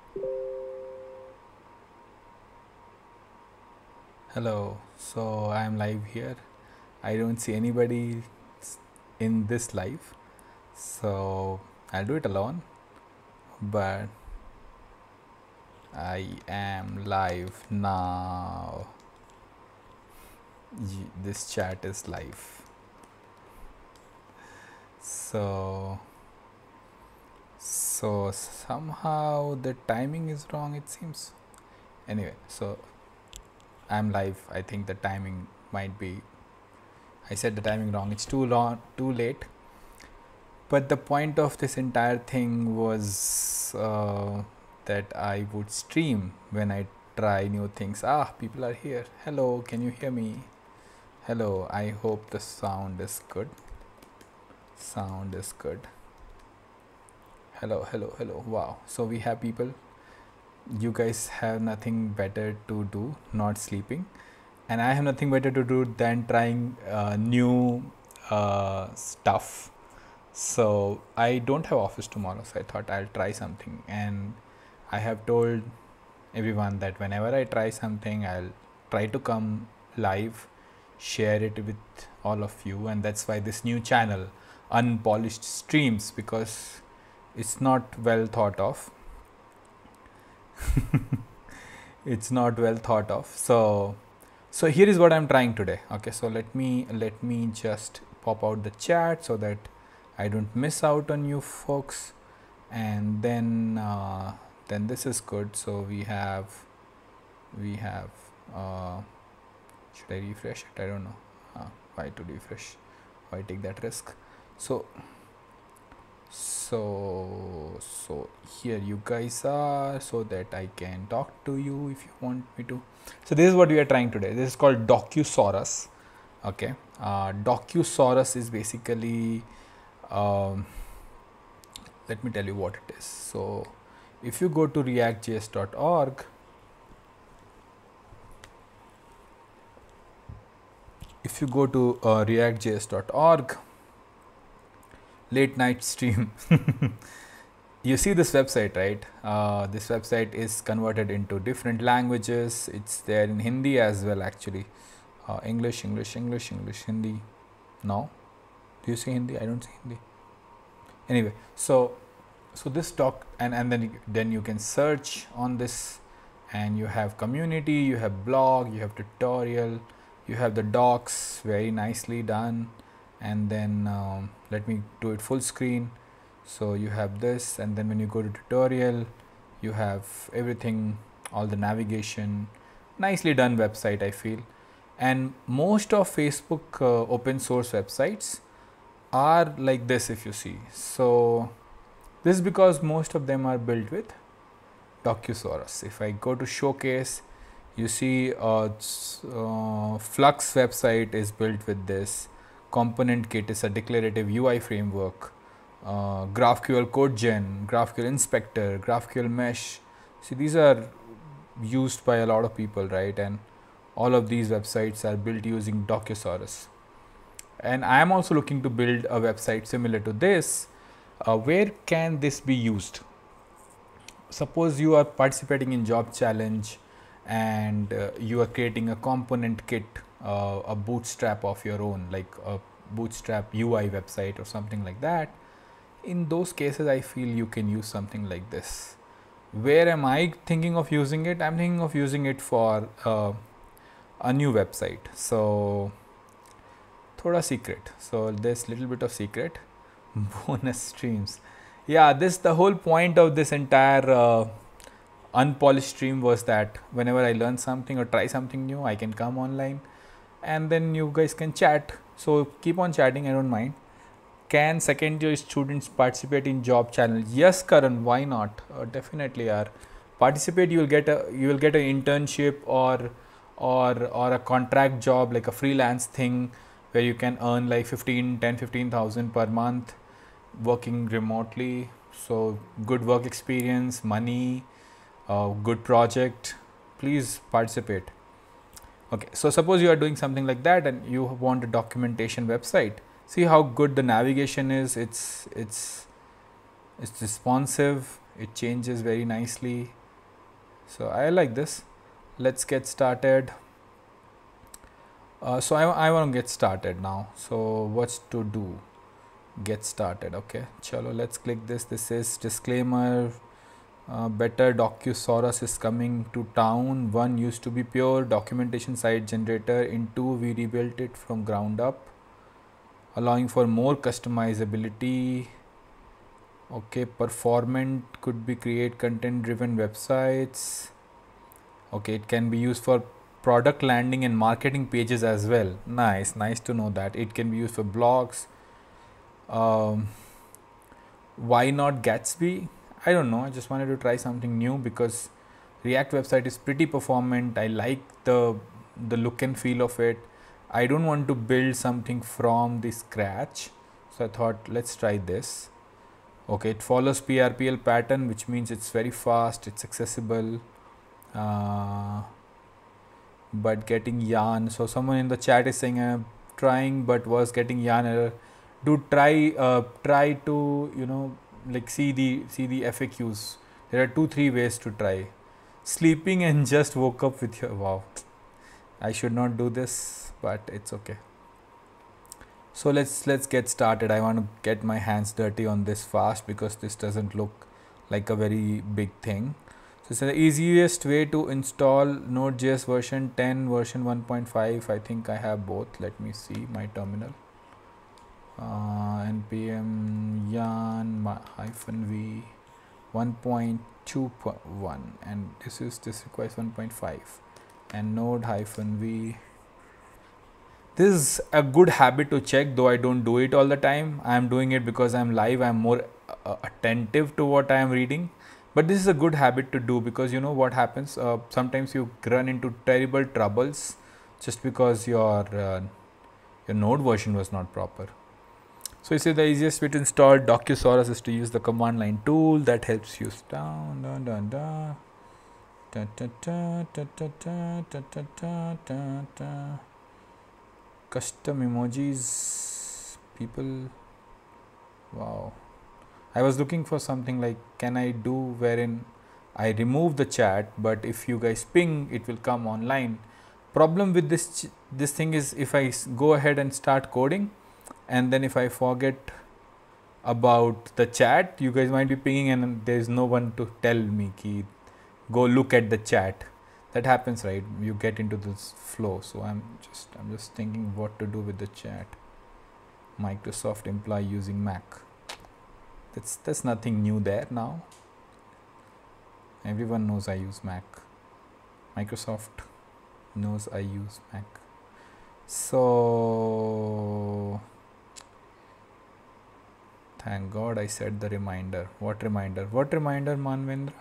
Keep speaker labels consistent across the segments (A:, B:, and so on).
A: Hello, so I am live here. I don't see anybody in this live, so I'll do it alone. But I am live now. This chat is live. So, so somehow the timing is wrong, it seems. Anyway, so I'm live. I think the timing might be. I said the timing wrong. It's too long, too late. But the point of this entire thing was that I would stream when I try new things. People are here. Hello, can you hear me? Hello, I hope the sound is good. Sound is good. Hello, hello, hello. Wow. So we have people. You guys have nothing better to do, not sleeping. And I have nothing better to do than trying new stuff. So I don't have office tomorrow, so I thought I'll try something. And I have told everyone that whenever I try something, I'll try to come live, share it with all of you. And that's why this new channel, Unpolished Streams, because it's not well thought of. It's not well thought of. So here is what I'm trying today. Okay, so let me just pop out the chat so that I don't miss out on you folks. And then this is good. So we have should I refresh it? I don't know why to refresh, why take that risk. So here you guys are, so that I can talk to you if you want me to. So this is what we are trying today. This is called Docusaurus. Okay, Docusaurus is basically let me tell you what it is. So if you go to reactjs.org, reactjs.org, late night stream, you see this website, right? This website is converted into different languages. It's there in Hindi as well, actually. English, Hindi. No? Do you see Hindi? I don't see Hindi. Anyway, so this talk, and then you can search on this, and you have community, you have blog, you have tutorial, you have the docs, very nicely done. And then let me do it full screen. So you have this, and then when you go to tutorial, you have everything, all the navigation, nicely done website, I feel. And most of Facebook open source websites are like this, if you see. So this is because most of them are built with Docusaurus. If I go to showcase, you see Flux website is built with this. Component Kit is a declarative UI framework. GraphQL CodeGen, GraphQL Inspector, GraphQL Mesh. See, these are used by a lot of people, right? And all of these websites are built using Docusaurus. And I am also looking to build a website similar to this. Where can this be used? Suppose you are participating in Job Challenge and you are creating a component kit, a bootstrap of your own, like a bootstrap UI website or something like that. In those cases, I feel you can use something like this. Where am I thinking of using it? I'm thinking of using it for a new website. So thoda secret. So there's little bit of secret. Bonus streams. Yeah, this the whole point of this entire unpolished stream was that whenever I learn something or try something new, I can come online and then you guys can chat. So keep on chatting, I don't mind. Can second year students participate in job challenge? Yes, Karan, why not? Definitely are. Participate, you will get an internship or a contract job, like a freelance thing where you can earn like 15,000 per month working remotely. So good work experience, money, good project. Please participate. Okay, so suppose you are doing something like that and you want a documentation website. See how good the navigation is. It's responsive. It changes very nicely. So I like this. Let's get started. So I want to get started now. So what's to do? Get started. Okay, chalo, let's click this. This is disclaimer. Better Docusaurus is coming to town. 1 used to be pure documentation site generator. In 2 we rebuilt it from ground up, allowing for more customizability. Okay, performant, could be create content driven websites. Okay, it can be used for product landing and marketing pages as well. Nice to know that. It can be used for blogs. Why not Gatsby? I don't know, I just wanted to try something new because React website is pretty performant. I like the look and feel of it. I don't want to build something from the scratch, so I thought let's try this. Okay, it follows PRPL pattern, which means it's very fast, it's accessible, but getting yarn. So someone in the chat is saying I'm trying but was getting yarn error. Do try to, you know, like see the FAQs. There are 2-3 ways to try. Sleeping and just woke up with your, wow, I should not do this, but it's okay. So let's get started. I want to get my hands dirty on this fast because this doesn't look like a very big thing. So it's the easiest way to install Node.js version 10, version 1.5. I think I have both. Let me see my terminal. npm yarn -v 1.2.1, and this requires 1.5, and node-v. This is a good habit to check, though I don't do it all the time. I am doing it because I'm live. I'm more attentive to what I am reading. But this is a good habit to do because you know what happens. Sometimes you run into terrible troubles just because your node version was not proper. So you see, the easiest way to install Docusaurus is to use the command line tool that helps you down. Custom emojis, people. Wow. I was looking for something like, can I do wherein I remove the chat, but if you guys ping, it will come online. Problem with this thing is, if I go ahead and start coding, and then if I forget about the chat, you guys might be pinging and there is no one to tell me ki go look at the chat. That happens, right? You get into this flow. So I'm just thinking what to do with the chat. Microsoft employee using Mac. That's nothing new there now. Everyone knows I use Mac. Microsoft knows I use Mac. So thank God I set the reminder. What reminder? What reminder, Manvendra?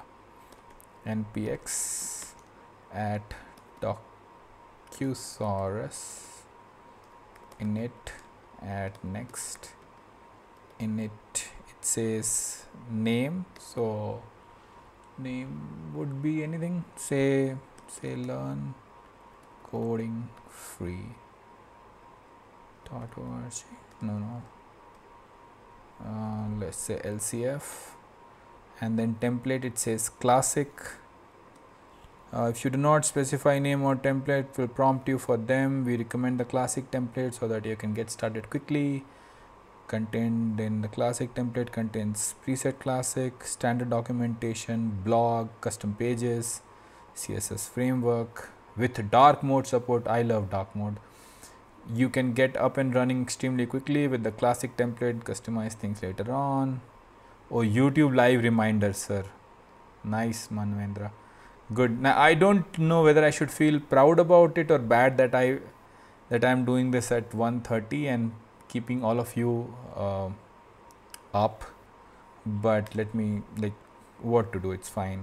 A: npx at Docusaurus init at next init. It says name, so name would be anything. Say learn coding free.org. No. Let's say LCF, and then template, it says classic. If you do not specify name or template, it will prompt you for them. We recommend the classic template so that you can get started quickly. Contained in the classic template contains preset classic, standard documentation, blog, custom pages, CSS framework with dark mode support. I love dark mode. You can get up and running extremely quickly with the classic template, customize things later on. Oh, YouTube live reminder, sir. Nice, Manvendra. Good. Now I don't know whether I should feel proud about it or bad that I'm doing this at 1:30 and keeping all of you up, but let me, like, what to do, it's fine.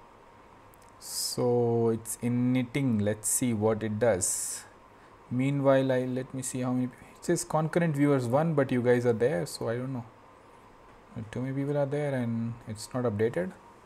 A: So it's initting. Let's see what it does. Meanwhile, let me see how many. It says concurrent viewers 1, but you guys are there, so I don't know. Too many people are there and it's not updated.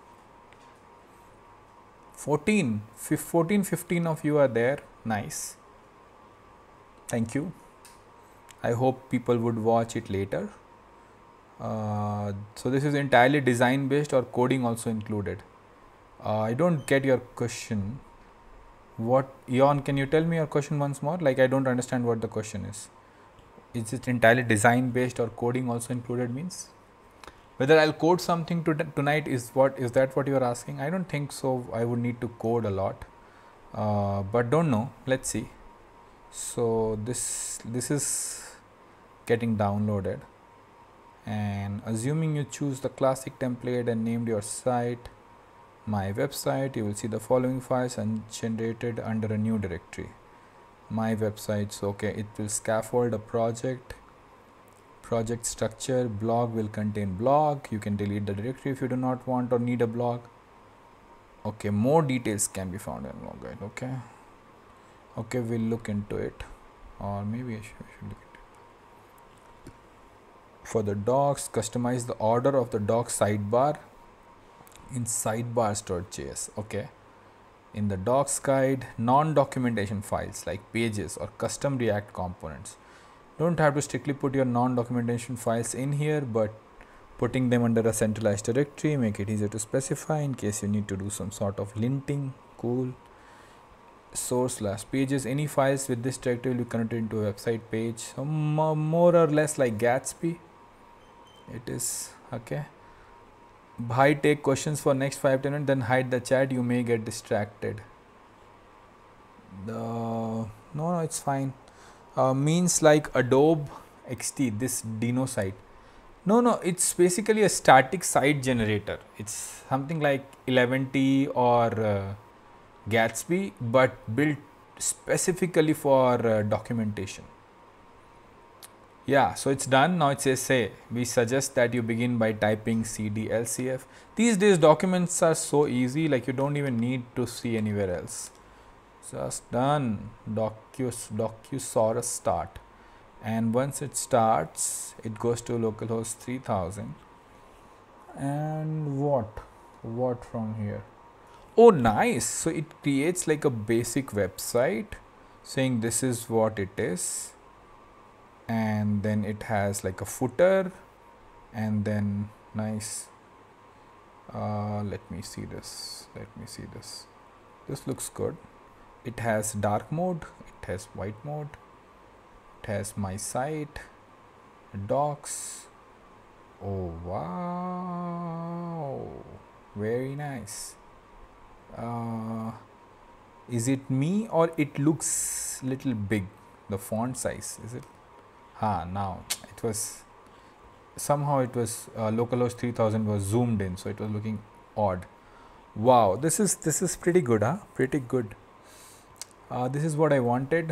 A: 14, 15 of you are there. Nice. Thank you. I hope people would watch it later. So this is entirely design based or coding also included? I don't get your question. What, Ion, can you tell me your question once more? Like, I don't understand what the question is. Is it entirely design based or coding also included means? Whether I'll code something tonight is that what you are asking? I don't think so. I would need to code a lot, but don't know. Let's see. So this is getting downloaded, and assuming you choose the classic template and named your site my website, you will see the following files and generated under a new directory. My websites, okay, it will scaffold a project structure. Blog will contain blog. You can delete the directory if you do not want or need a blog. Okay, more details can be found in blog guide. Okay, we'll look into it, or maybe I should look into it. For the docs, customize the order of the docs sidebar in sidebars.js. Okay, in the docs guide, non-documentation files like pages or custom React components. Don't have to strictly put your non-documentation files in here, but putting them under a centralized directory make it easier to specify in case you need to do some sort of linting. Cool. Source/pages, any files with this directory will be connected into a website page. So more or less like Gatsby it is. Okay, hi, take questions for next 5-10 minutes, then hide the chat, you may get distracted. No, it's fine. Means like Adobe XD, this Dino site. No, it's basically a static site generator. It's something like 11t or Gatsby, but built specifically for documentation. Yeah, so it's done. Now it says, say, we suggest that you begin by typing cd lcf. These days documents are so easy, like you don't even need to see anywhere else. Just done. Docusaurus start. And once it starts, it goes to localhost 3000. And what from here? Oh, nice. So it creates like a basic website saying this is what it is, and then it has like a footer, and then nice. Let me see this. This looks good. It has dark mode, it has white mode, it has my site, docs. Oh wow, very nice. Is it me or it looks little big, the font size? Is it? Now it was somehow it was localhost 3000 was zoomed in, so it was looking odd. Wow, this is pretty good, huh? Pretty good. This is what I wanted.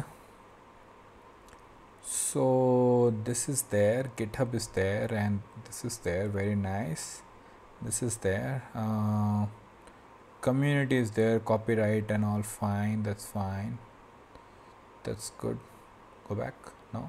A: So this is there, GitHub is there, and this is there. Very nice. This is there. Community is there, copyright and all fine. That's fine. That's good. Go back. No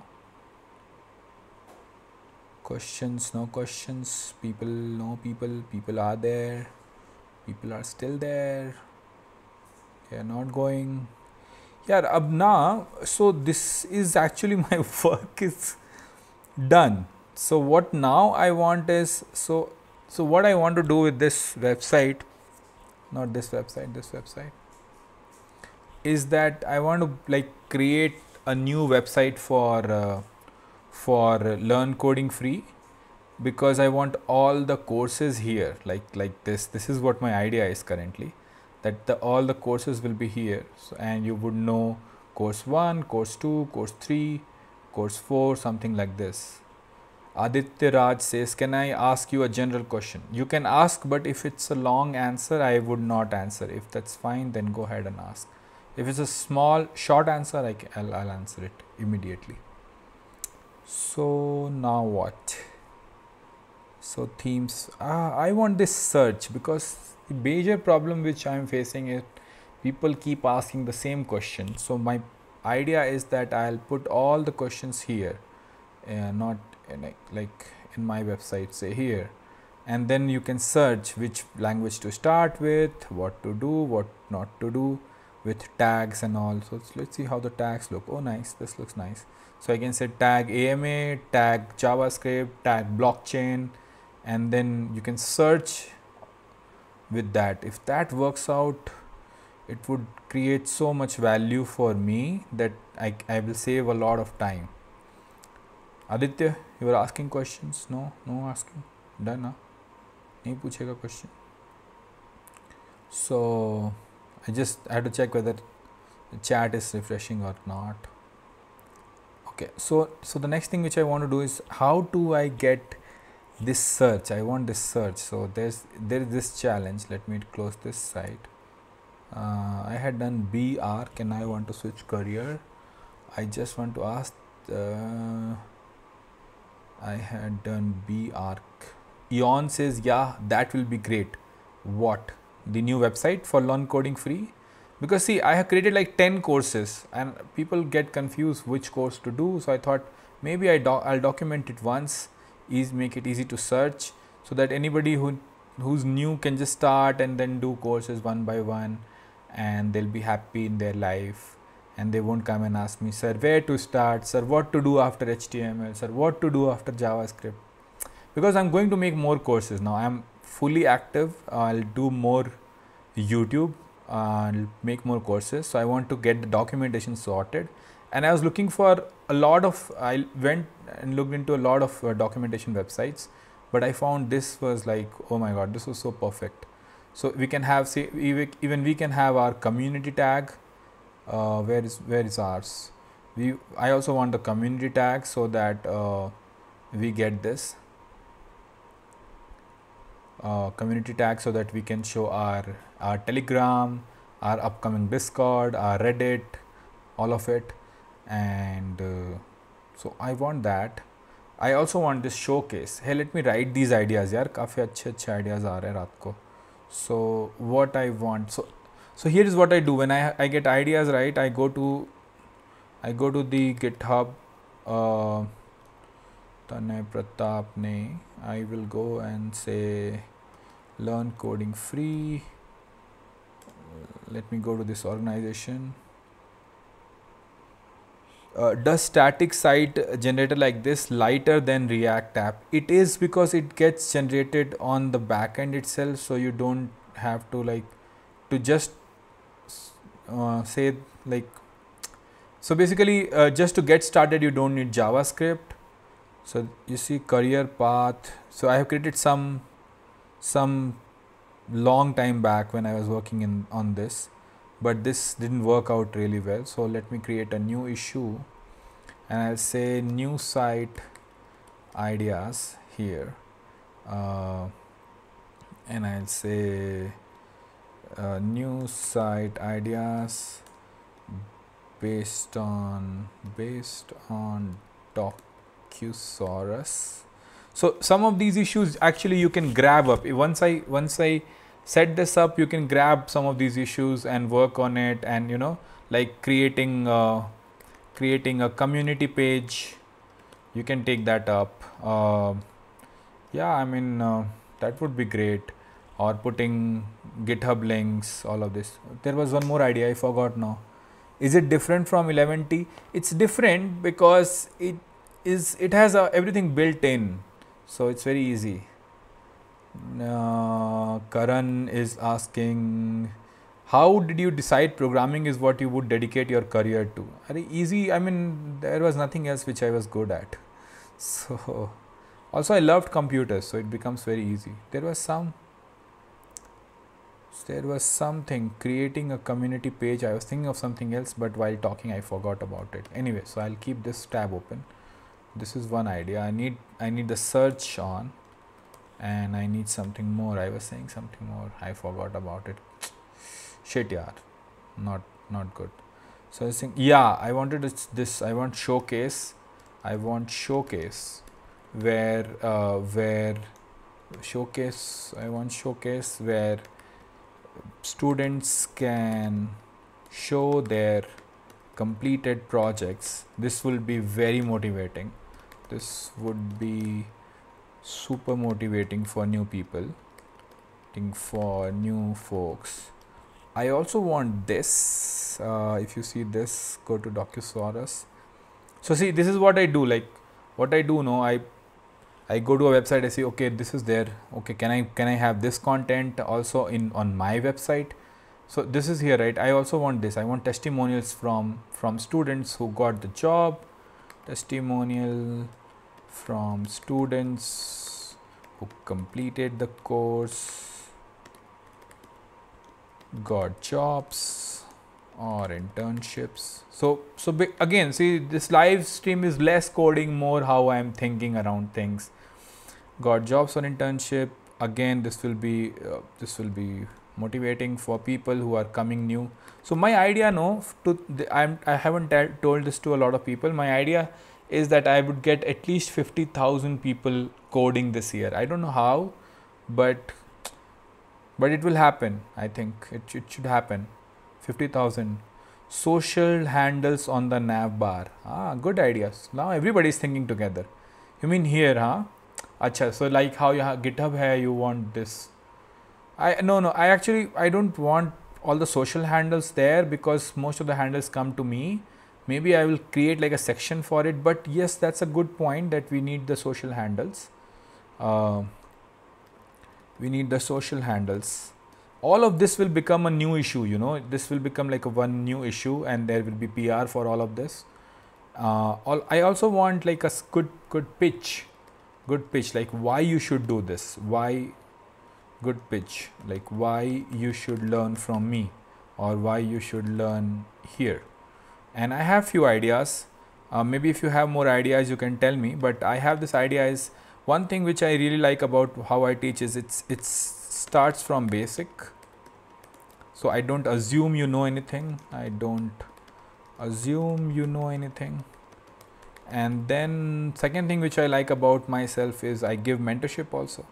A: questions. No questions. People. No people. People are there. People are still there. They are not going. Yeah, ab na. So this is actually my work is done. So what now I want is so what I want to do with this website, not this website, is that I want to like create a new website for Learn Coding Free, because I want all the courses here like this. This is what my idea is currently, that all the courses will be here. So, and you would know course 1, course 2, course 3, course 4, something like this. Aditya Raj says, can I ask you a general question? You can ask, but if it's a long answer, I would not answer. If that's fine, then go ahead and ask. If it's a small, short answer, I'll answer it immediately. So now what? So themes, I want this search, because the major problem which I'm facing is people keep asking the same question. So my idea is that I'll put all the questions here, not like in my website, say here, and then you can search which language to start with, what to do, what not to do, with tags and all. So let's see how the tags look. Oh nice, this looks nice. So I can say tag AMA, tag JavaScript, tag blockchain, and then you can search with that. If that works out, it would create so much value for me that I will save a lot of time. Aditya, you were asking questions? No asking. Done, huh? नहीं पूछेगा question. So I just had to check whether the chat is refreshing or not. Okay, so the next thing which I want to do is, how do I get this search? I want this search. So there is this challenge. Let me close this site. I had done BR. Can I want to switch career? I just want to ask. I had done BR. Eon says, yeah, that will be great. What? The new website for learn coding free? Because see, I have created like 10 courses and people get confused which course to do. So I thought maybe I'll document it once, make it easy to search, so that anybody who's new can just start and then do courses one by one, and they'll be happy in their life, and they won't come and ask me, sir, where to start, sir, what to do after HTML, sir, what to do after JavaScript. Because I'm going to make more courses now. I'm fully active. I'll do more YouTube. I'll make more courses. So I want to get the documentation sorted. And I was looking for a lot of, I went and looked into a lot of documentation websites, but I found this was like, oh my God, this was so perfect. So we can have, say, even we can have our community tag. Where is ours? I also want the community tag so that we get this. Community tag so that we can show our Telegram, our upcoming Discord, our Reddit, all of it. And so I want that. I also want this showcase. Hey, let me write these ideas. यार काफ़ी अच्छे ideas आ रहे हैं रात को. So what I want. So here is what I do when I get ideas, right? I go to the GitHub. Tanay Pratap ne. I will go and say learn coding free. Let me go to this organization. Does static site generator like this lighter than React app? It is, because it gets generated on the backend itself, so you don't have to like to just say like. So basically, just to get started, you don't need JavaScript. So you see career path. So I have created some long time back when I was working on this, but this didn't work out really well. So let me create a new issue, and I'll say new site ideas here, and I'll say new site ideas based on Docusaurus. So some of these issues actually you can grab up. Once I set this up, you can grab some of these issues and work on it, and like creating a community page, you can take that up. Yeah, I mean that would be great. Or putting GitHub links, all of this. There was one more idea I forgot now. Is it different from 11t? It's different because it has everything built in, so it's very easy. Karan is asking, how did you decide programming is what you would dedicate your career to? Easy. I mean, there was nothing else which I was good at. So also I loved computers, so it becomes very easy. There was something, creating a community page. I was thinking of something else, but while talking I forgot about it. Anyway, so I'll keep this tab open. This is one idea. I need the search on, and I need something more. I was saying something more. I forgot about it. Shit, yaar. Not good. So I was thinking, yeah, I wanted this. I want showcase. Where students can show their completed projects. This will be very motivating. This would be super motivating for new people, for new folks. I also want this. If you see this, go to Docusaurus. So see, this is what I do. Like what I do now, I go to a website, I say, okay, this is there. Okay, can I have this content also in on my website? So this is here, right? I also want this. I want testimonials from students who got the job. Testimonial from students who completed the course, got jobs or internships. So again, see, this live stream is less coding, more how I am thinking around things. Got jobs or internship. Again, this will be motivating for people who are coming new. So my idea, I haven't told this to a lot of people. My idea is that I would get at least 50,000 people coding this year. I don't know how, but it will happen. I think it should happen. 50,000 social handles on the nav bar. Good ideas. Now everybody is thinking together. You mean here, huh? Acha, so like how you have GitHub hai, you want this. I don't want all the social handles there because most of the handles come to me. Maybe I will create like a section for it, but yes, that's a good point that we need the social handles. We need the social handles. All of this will become a new issue, this will become like a one new issue, and there will be PR for all of this. I also want like a good pitch, like why you should do this, why good pitch, like why you should learn from me or why you should learn here. And I have few ideas. Maybe if you have more ideas you can tell me, but I have this idea is one thing which I really like about how I teach is it starts from basic. So I don't assume you know anything. And then second thing which I like about myself is I give mentorship also.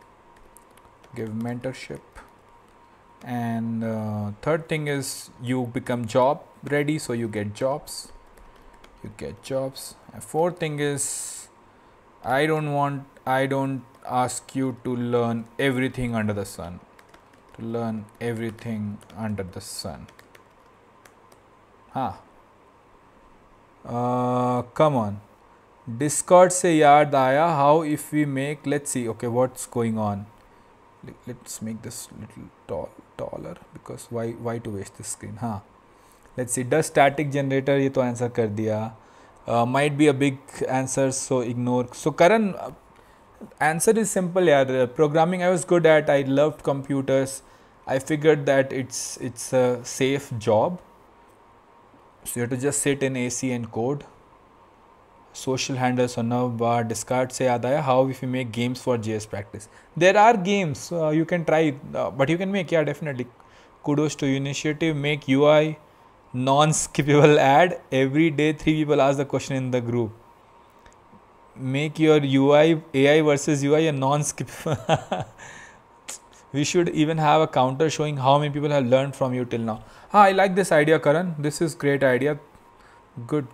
A: And third thing is you become job ready, so you get jobs. And fourth thing is I don't ask you to learn everything under the sun. Come on. Discord से याद आया, how if we make, let's see, okay, what's going on. Let's make this little taller because why to waste this screen. Let's see, does static generator, ये तो answer कर दिया. Might be a big answer, so ignore. So Karan, answer is simple yaar. Programming I was good at, I loved computers. I figured that it's a safe job, so you have to just sit in AC and code. Social handles on nav bar. Discard से याद आया, how if you make games for JS practice. There are games, you can try, but you can make, yeah, definitely. Kudos to initiative. Make UI non-skippable ad. Every day 3 people ask the question in the group. Make your UI, AI versus UI, a non-skippable. We should even have a counter showing how many people have learned from you till now. I like this idea, Karan. This is great idea. Good.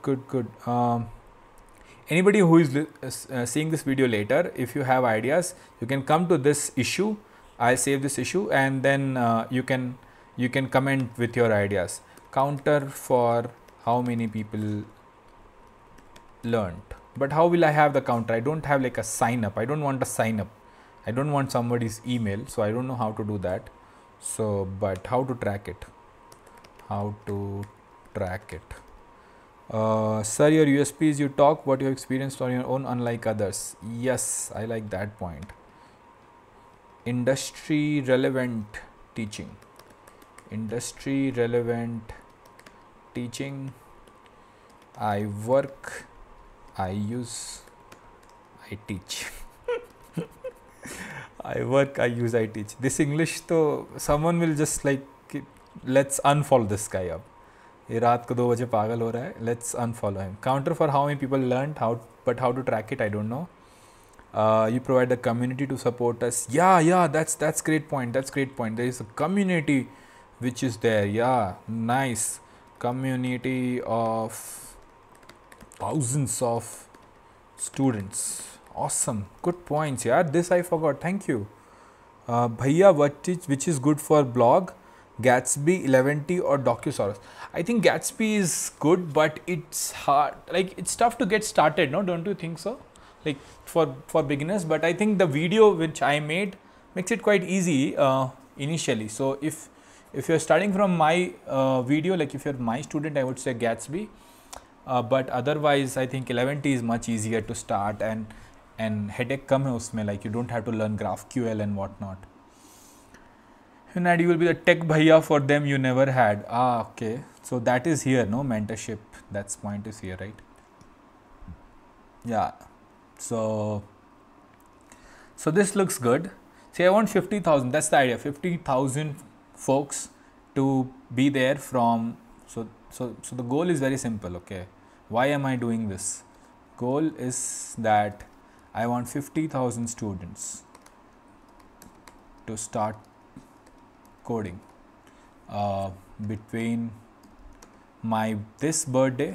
A: Anybody who is seeing this video later, if you have ideas, you can come to this issue. I'll save this issue, and then you can comment with your ideas. Counter for how many people learned. But how will I have the counter? I don't have like a sign up. I don't want a sign up. I don't want somebody's email, so I don't know how to do that. So, but how to track it? Sir, your USP is you talk what you have experienced on your own, unlike others. Yes, I like that point. Industry relevant teaching. I work, I use, I teach. I work, I use, I teach. This English, though, someone will just like, let's unfollow this guy up. ये रात को 2 बजे पागल हो रहा है. Let's unfollow him. Counter for how many people learned, but how to track it, I don't know. You provide the community to support us. Yeah, that's great point. There is a community which is there. Yeah, nice. Community of thousands of students. Awesome. Good points. Yeah, this I forgot. Thank you. Bhaiya, which is good for blog? Gatsby, Eleventy or Docusaurus? I think Gatsby is good, but it's hard. Like, it's tough to get started, no? Don't you think so? like for beginners, but I think the video which I made makes it quite easy initially. So if you're starting from my video, like if you're my student, I would say Gatsby, but otherwise I think 11t is much easier to start, and headache kam hai usme, like you don't have to learn GraphQL and whatnot. And you will be the tech bhaiya for them you never had. Okay, so that is here, no mentorship, that's point is here, right? Yeah, so this looks good. See, I want 50,000, that's the idea, 50,000 folks to be there from, so the goal is very simple, okay? Why am I doing this? Goal is that I want 50,000 students to start coding between my this birthday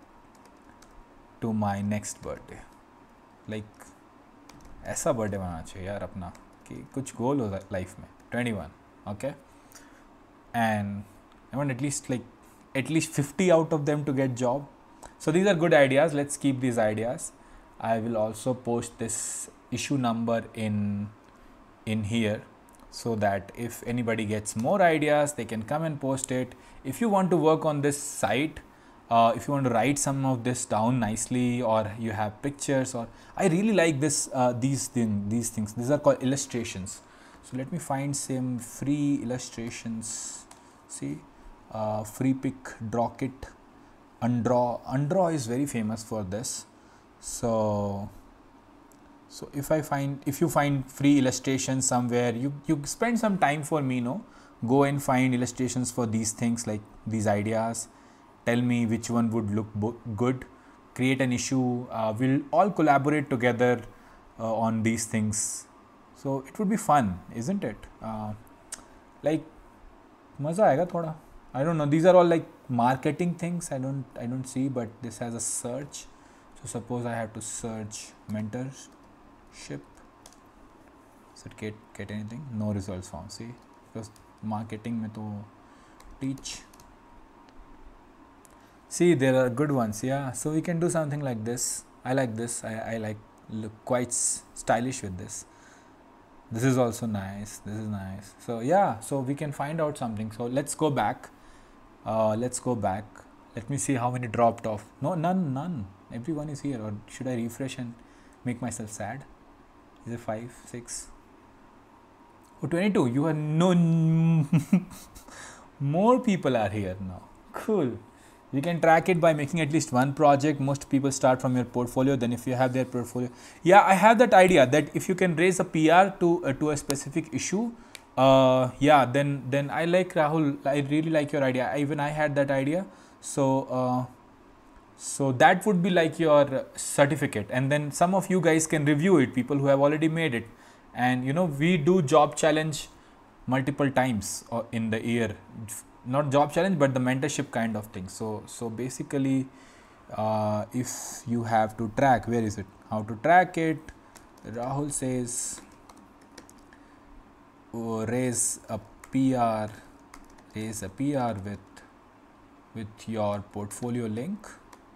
A: to my next birthday. Like ऐसा birthday बनाना चाहिए यार अपना कि कुछ गोल हो life में. 21, okay, and I want at least 50 out of them to get job. So these are good ideas. Let's keep these ideas. I will also post this issue number in here, so that if anybody gets more ideas, they can come and post it. If you want to work on this site, if you want to write some of this down nicely, or you have pictures, or I really like this these things. These are called illustrations. So let me find some free illustrations. See, Freepik, Drawkit, Undraw is very famous for this. So if you find free illustrations somewhere, you spend some time for me, no? Go and find illustrations for these things, like these ideas. Tell me which one would look good. Create an issue. We'll all collaborate together on these things. So it would be fun, isn't it? Like maza aayega thoda. I don't know. These are all like marketing things. I don't see, but this has a search. So suppose I have to search mentorship. Get anything? No results found. See, because marketing mein to teach. See, there are good ones. Yeah, so we can do something like this. I like this. I like look quite stylish with this. This is also nice. This is nice. So yeah, so we can find out something. So let's go back. Let me see how many dropped off. No, none. Everyone is here. Or should I refresh and make myself sad? Is it 5, 6? Oh, 22. You are no. More people are here now. Cool. You can track it by making at least one project. Most people start from your portfolio. Then if you have their portfolio, yeah, I have that idea that if you can raise a PR to a specific issue, yeah, then I like Rahul. I really like your idea. Even I had that idea. So so that would be like your certificate, and then some of you guys can review it. People who have already made it, and you know, we do job challenge multiple times in the year. Not job challenge, but the mentorship kind of thing. So basically, if you have to track, where is it? How to track it? Rahul says, raise a PR with your portfolio link,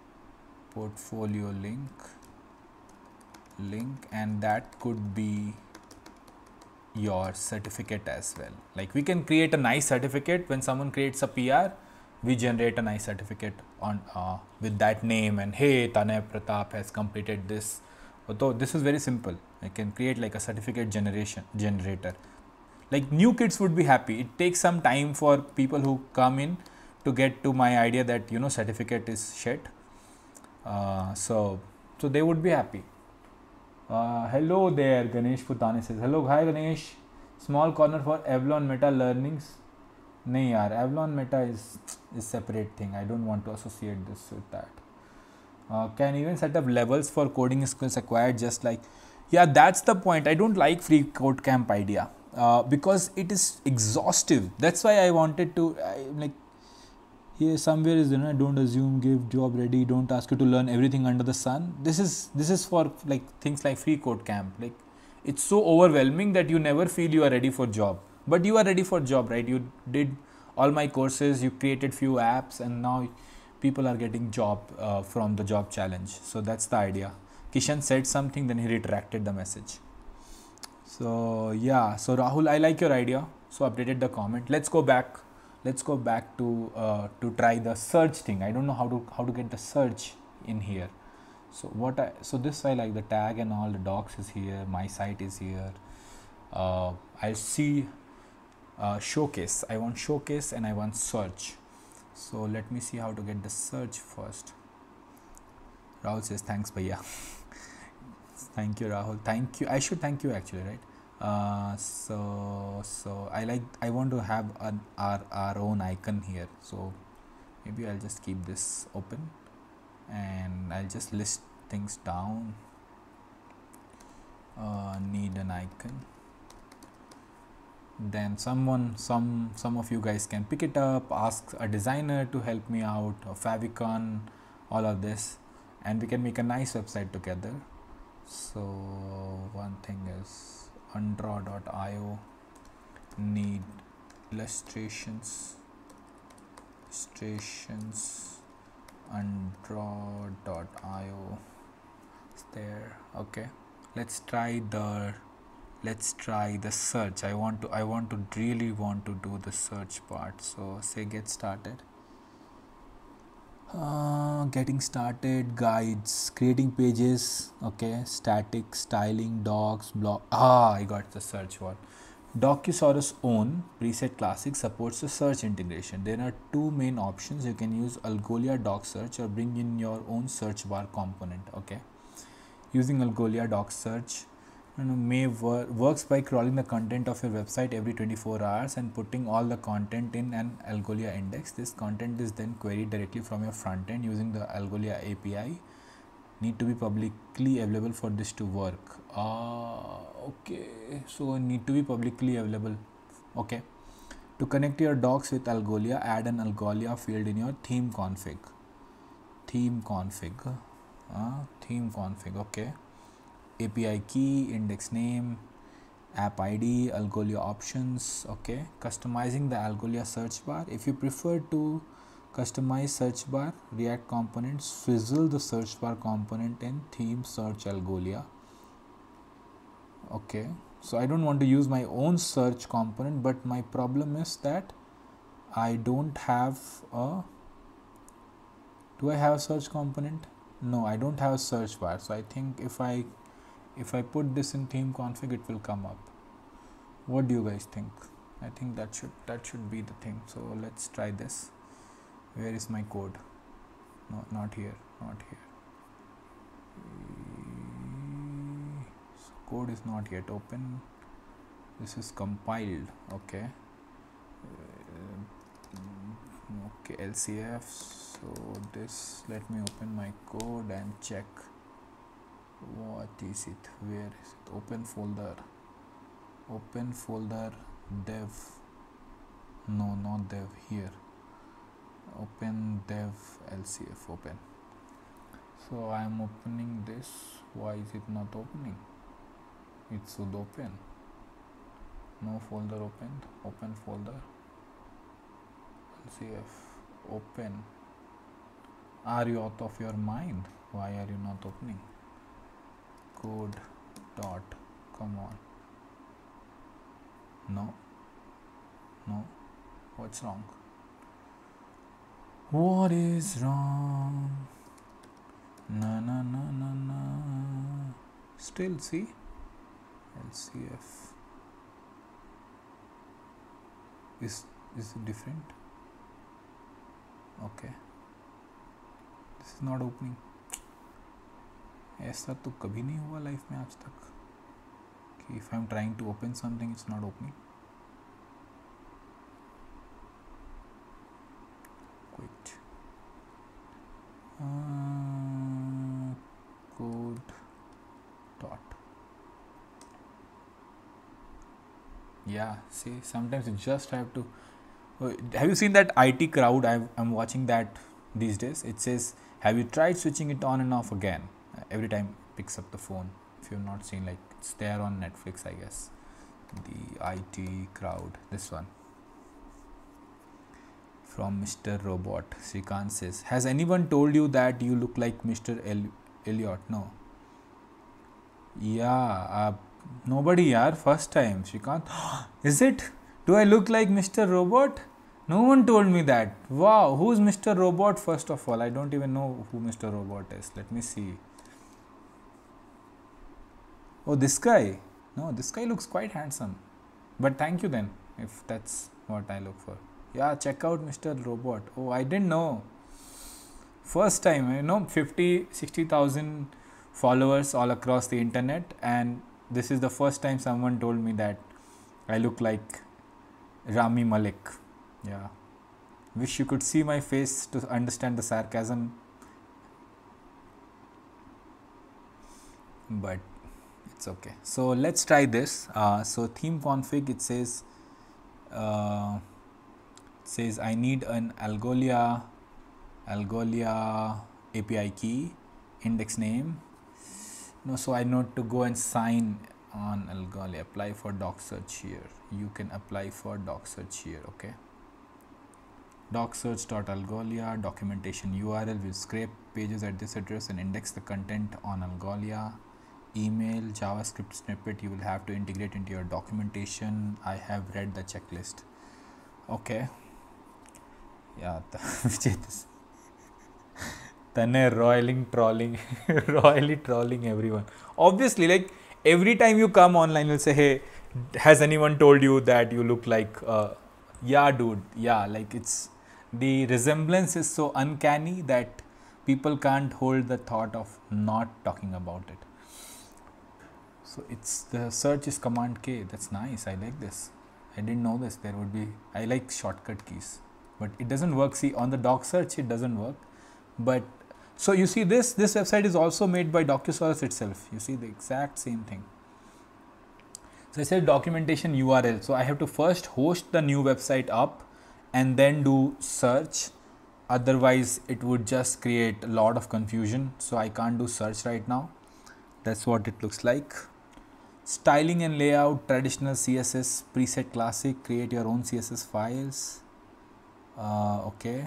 A: and that could be your certificate as well. Like we can create a nice certificate. When someone creates a PR, we generate a nice certificate on with that name, and hey, Tanay Pratap has completed this. Although this is very simple, I can create like a certificate generator. Like new kids would be happy. It takes some time for people who come in to get to my idea that, you know, certificate is shit. So they would be happy. Hello there, Ganesh Putane says. Hello, hi Ganesh. Small corner for Avalon Meta Learnings. Nahin yaar, Avalon Meta is separate thing. I don't want to associate this with that. Can even set up levels for coding skills acquired, just like, yeah, that's the point. I don't like free code camp idea because it is exhaustive. That's why I wanted to like, here somewhere is, you know, don't assume, give job ready, don't ask you to learn everything under the sun. This is for like things like free code camp. Like it's so overwhelming that you never feel you are ready for job, but you are ready for job, right? You did all my courses, you created few apps, and now people are getting job from the job challenge. So that's the idea. Kishan said something, then he retracted the message. So yeah, so Rahul, I like your idea. So updated the comment. Let's go back. Let's go back to try the search thing. I don't know how to get the search in here. So so this I like, the tag and all, the docs is here, my site is here. I see showcase. I want showcase and I want search. So let me see how to get the search first. Rahul says thanks, bhaiya. Thank you, Rahul. Thank you. I should thank you actually, right? So I want to have our own icon here. So maybe I'll just keep this open and I'll just list things down. Need an icon. Then some of you guys can pick it up, ask a designer to help me out, or Favicon, all of this, and we can make a nice website together. So one thing is undraw.io, need illustrations undraw.io is there. Okay, let's try the search. I want to really want to do the search part. So say get started. Getting started, guides, creating pages. Okay, static, styling, docs, blog. I got the search one. Docusaurus own preset classic supports the search integration. There are two main options. You can use Algolia doc search or bring in your own search bar component. Okay, using Algolia doc search works by crawling the content of your website every 24 hours and putting all the content in an Algolia index. This content is then queried directly from your front end using the Algolia API. Need to be publicly available for this to work. Okay, so need to be publicly available. Okay, to connect your docs with Algolia, add an Algolia field in your theme config. Theme config. Okay, API key, index name, app ID, Algolia options. Okay, customizing the Algolia search bar. If you prefer to customize search bar, React components, fizzle the search bar component in theme search Algolia. Okay, so I don't want to use my own search component, but my problem is that I don't have a, do I have a search component? No, I don't have a search bar. So I think if I put this in theme config, it will come up. What do you guys think? I think that should be the thing. So let's try this. Where is my code? No, not here. So code is not yet open. This is compiled. Okay. Okay, LCF. So this, let me open my code and check. What is it? Where is it? Open folder, dev. No, not dev. Here, open dev LCF. Open. So I am opening this. Why is it not opening? It should open. No folder opened. Open folder, LCF. Open. Are you out of your mind? Why are you not opening? Code dot, come on. No, what's wrong? What is wrong? Na. Still, see, LCF is it different? Okay, this is not opening. ऐसा तो कभी नहीं हुआ life में आज तक कि if I'm trying to open something, it's not opening. Quit. Code dot. Yeah, see, sometimes you just have to. Have you seen that IT crowd? I'm watching that these days. It says, have you tried switching it on and off again? Every time picks up the phone. If you've not seen, like, it's there on Netflix, I guess. The IT crowd. This one. From Mr. Robot. Srikant says, has anyone told you that you look like Mr. Elliot? No. Yeah, nobody, yaar. First time. Shrikant. Is it? Do I look like Mr. Robot? No one told me that. Wow, who's Mr. Robot? First of all, I don't even know who Mr. Robot is. Let me see. Oh, this guy. No, this guy looks quite handsome. But thank you then, if that's what I look for. Yeah, check out Mr. Robot. Oh, I didn't know. First time, 50, 60,000 followers all across the internet, and this is the first time someone told me that I look like Rami Malek. Yeah. Wish you could see my face to understand the sarcasm, but it's okay. So let's try this. So theme config, uh, it says I need an Algolia API key, index name. No, so I need to go and sign on Algolia. Apply for doc search here. You can apply for doc search here. Okay. Docsearch.algolia documentation URL will scrape pages at this address and index the content on Algolia. Email JavaScript snippet you will have to integrate into your documentation. I have read the checklist. Okay. Yeah, Tane royally trolling everyone. Obviously, like every time you come online, you'll say, "Hey, has anyone told you that you look like?" Yeah, dude. Yeah, like the resemblance is so uncanny that people can't hold the thought of not talking about it. So it's the search is Command K. That's nice. I like this. I didn't know this. There would be. I like shortcut keys, but it doesn't work. See, on the doc search, it doesn't work. But so you see, this website is also made by Docusaurus itself. You see the exact same thing. So I said documentation URL. So I have to first host the new website up and then do search. Otherwise, it would just create a lot of confusion. So I can't do search right now. That's what it looks like. Styling and layout, traditional CSS, preset classic, create your own CSS files. Okay.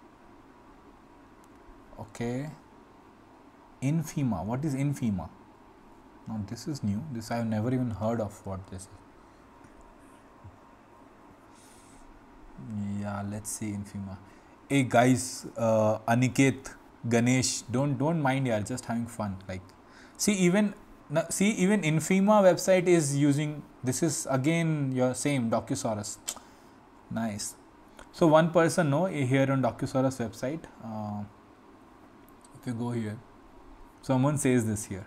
A: Infima. What is Infima? Now this is new. This I have never even heard of what this is. Yeah, let's see Infima. Hey guys, Aniket, Ganesh, don't mind, yeah, just having fun. Like, see even Infima website is using. This is again your same Docusaurus. Nice. So one person here on Docusaurus website. If you go here, someone says this here.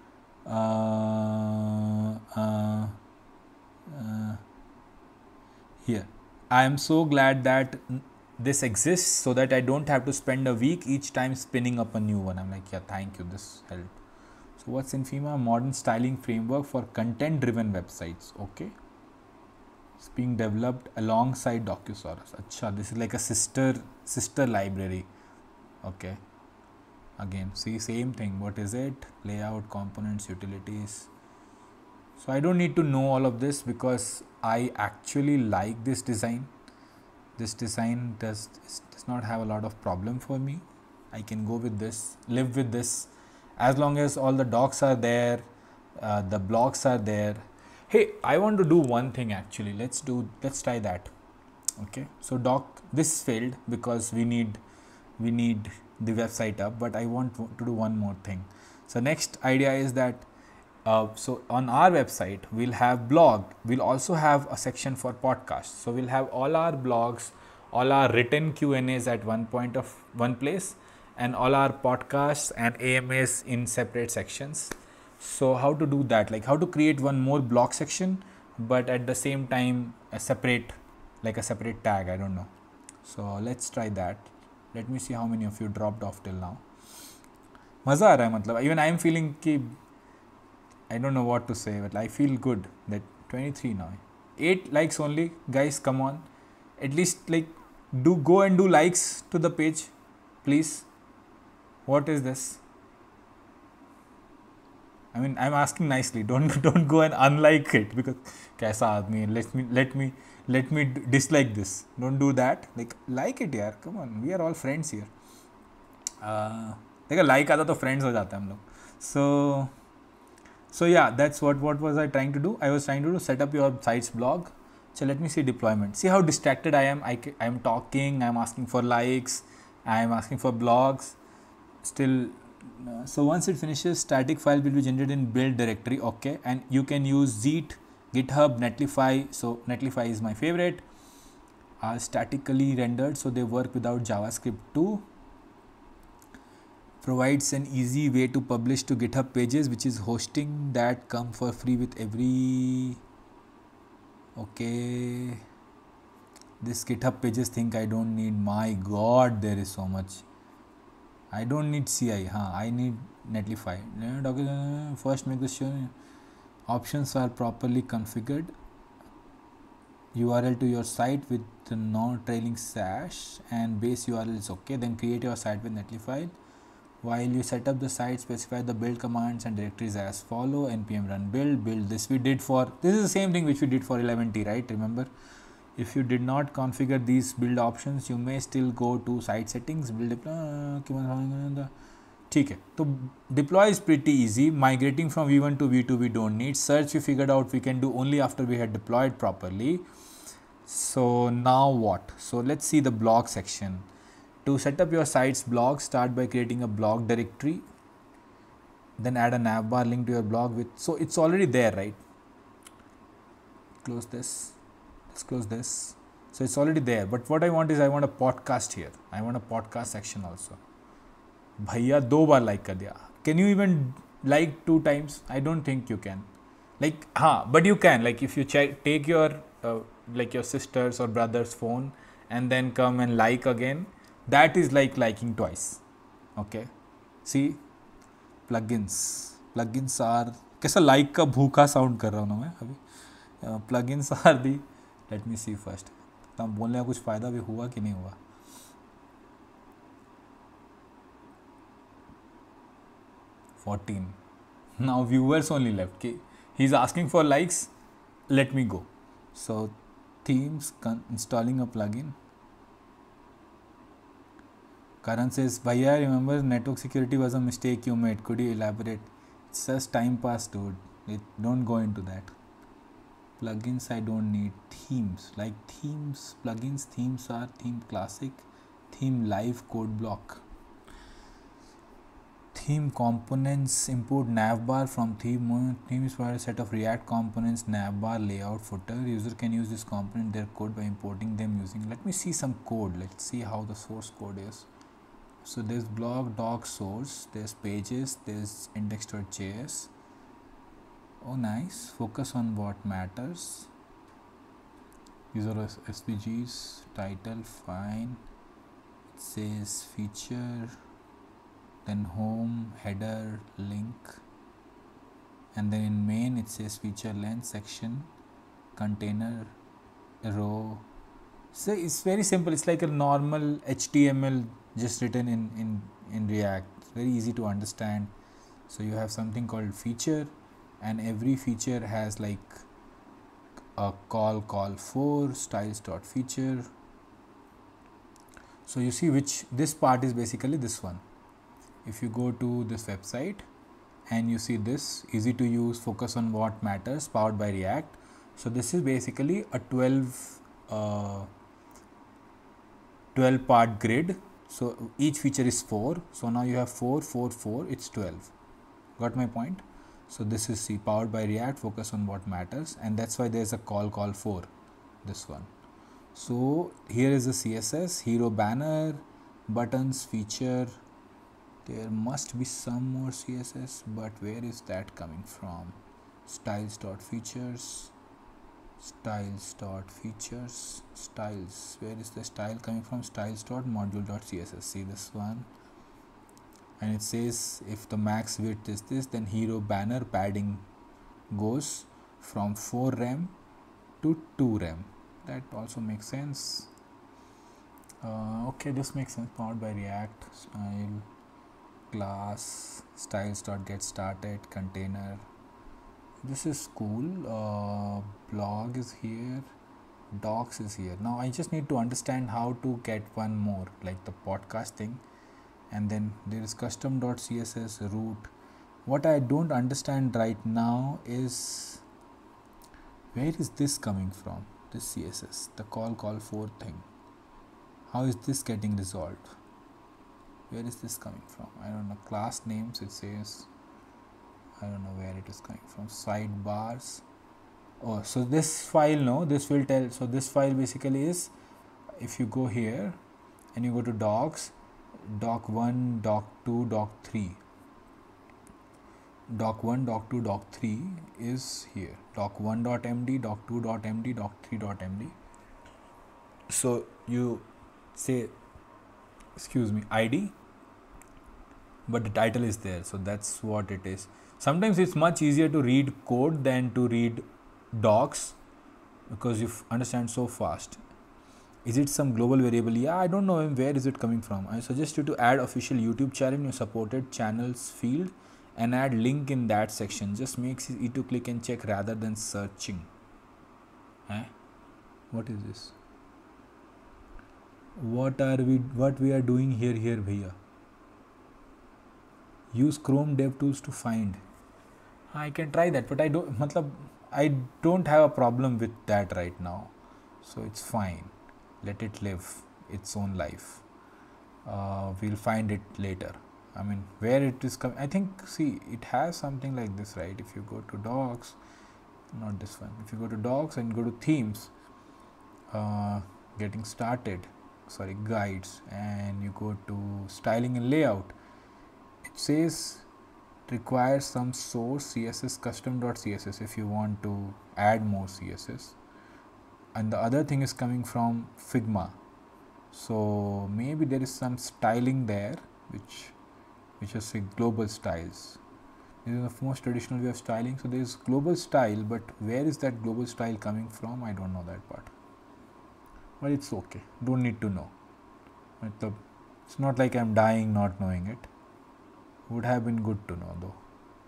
A: Here, I am so glad that this exists so that I don't have to spend a week each time spinning up a new one. I'm like, yeah, thank you, this helped. So what's Infima? Modern styling framework for content driven websites. Okay, it's being developed alongside Docusaurus. Acha, this is like a sister library. Okay, again, see, same thing. What is it? Layout, components, utilities. So I don't need to know all of this because I actually like this design. This design does not have a lot of problem for me. I can go with this, live with this, as long as all the docs are there, the blocks are there. Hey, I want to do one thing actually. Let's try that. Okay, so this failed because we need the website up, but I want to do one more thing. So next idea is that so on our website we'll have blog, we'll also have a section for podcasts. So we'll have all our blogs, all our written Q&As at one place, and all our podcasts and AMAs in separate sections. So how to do that, like how to create one more blog section but at the same time a separate tag, I don't know. So let's try that. Let me see how many of you dropped off till now. मज़ा आ रहा है, मतलब even I am feeling कि I don't know what to say, but I feel good that 23 now. 8 likes only, guys, come on. At least like go and do likes to the page, please. What is this? I mean, I'm asking nicely. Don't go and unlike it because kaisa aadmi, let me dislike this. Don't do that. Like it, yaar. Come on, we are all friends here. देखा like आता तो friends हो जाते हैं हम लोग. So So yeah, that's what was I trying to do. I was trying to do set up your site's blog. So let me see deployment. See how distracted I am. I am talking, I'm asking for likes, I am asking for blogs. Still, so once it finishes, static file will be generated in build directory. Okay, and you can use Zeet, GitHub, Netlify. So Netlify is my favorite. Are statically rendered, so they work without JavaScript too. Provides an easy way to publish to GitHub pages, which is hosting that come for free with every. Okay, this GitHub pages think I don't need. My god, there is so much. I don't need CI, I need Netlify. First make sure options are properly configured. URL to your site with the non-trailing sash and base URL is okay. Then create your site with Netlify. While you set up the site, specify the build commands and directories as follow: npm run build. This we did for, this is the same thing which we did for 11t, right? Remember, if you did not configure these build options, you may still go to site settings, build deploy. Okay, so deploy is pretty easy. Migrating from v1 to v2 we don't need. Search we figured out we can do only after we had deployed properly. So now what? So let's see the blog section. To set up your site's blog, start by creating a blog directory. Then add a navbar link to your blog with, so it's already there, right? Close this. Let's close this. So it's already there. But what I want is I want a podcast here. I want a podcast section also. Bhaiya 2 bar like कर दिया. Can you even like 2 times? I don't think you can. Like, but you can. Like if you take your like your sister's or brother's phone and then come and like again, that is like liking twice. Okay. See, plugins are, कैसा like का भूखा sound कर रहा हूँ ना मैं अभी. Plugins are the, let me see first. तब बोलने का कुछ फ़ायदा भी हुआ कि नहीं हुआ. $14. Now viewers only left. He's asking for likes. Let me go. So themes, installing a plugin. Karan says, Bhaiya, remember network security was a mistake you made. Could you elaborate? It's just time pass, dude. Don't go into that. Plugins I don't need. Themes, like themes, plugins, themes are theme classic, theme live, code block. Theme components, import navbar from theme. Theme is for a set of React components, navbar, layout, footer. User can use this component, their code by importing them using. Let me see some code. Let's see how the source code is. So there's blog, doc, source, there's pages, there's index.js. Oh nice, focus on what matters. User SVGs, title, fine. It says feature, then home, header, link. And then in main it says feature length, section, container, row. So it's very simple, it's like a normal HTML just written in React. It's very easy to understand. So you have something called feature, and every feature has like a call for styles.feature. So you see which, this part is basically this one. If you go to this website and you see this, easy to use, focus on what matters, powered by React. So this is basically a 12 part grid. So each feature is 4. So now you have 4, 4, 4, it's 12. Got my point? So this is powered by React, focus on what matters, and that's why there's a call for this one. So here is the CSS, hero banner, buttons, feature. There must be some more CSS, but where is that coming from? Styles.features, styles.features, styles. Where is the style coming from? Styles.module.css. See this one? And it says if the max width is this, then hero banner padding goes from 4 rem to 2 rem. That also makes sense. Okay, this makes sense. Powered by React, style, class, styles.getStarted, container. This is cool. Blog is here, docs is here. Now I just need to understand how to get one more, like the podcast thing. And then there is custom.css, root, What I don't understand right now is where is this coming from, this CSS, the call for thing. How is this getting resolved? Where is this coming from? I don't know. Class names, it says, I don't know where it is coming from. Sidebars. Oh, so this file, no, this will tell. So this file basically is, if you go here and you go to docs, doc1, doc2, doc3. Doc1, doc2, doc3 is here. Doc1.md, doc2.md, doc3.md. So you say, excuse me, ID, but the title is there. So that's what it is. Sometimes it's much easier to read code than to read docs because you understand so fast. Is it some global variable? Yeah, I don't know where is it coming from. I suggest you to add official YouTube channel in your supported channels field and add link in that section. Just makes it easy to click and check rather than searching. What is this? What we are doing here bhaiya? Use Chrome DevTools to find. I can try that, but I don't have a problem with that right now, so it's fine. Let it live its own life. We'll find it later. I mean, where it is coming, I think, see, it has something like this, right? If you go to docs, not this one, if you go to docs and go to themes, getting started, sorry, guides, and you go to styling and layout, it says requires some source CSS custom.css if you want to add more CSS, and the other thing is coming from Figma. So maybe there is some styling there, which is global styles. This is the most traditional way of styling. So there is global style, but where is that global style coming from? I don't know that part. But it's okay. Don't need to know. It's not like I'm dying not knowing it. Would have been good to know though.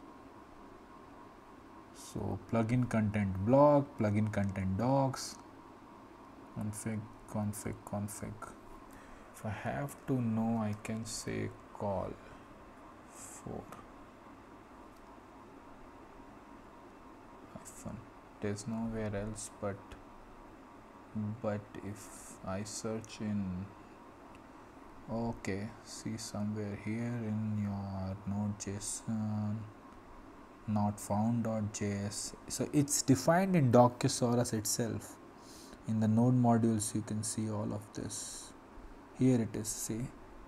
A: So plugin content block, plugin content docs, config. If I have to know, I can say call for hyphen. There's nowhere else, but if I search in, okay, see somewhere here in your node.json, not found.js. So it's defined in Docusaurus itself. In the node modules, you can see all of this. Here it is, see.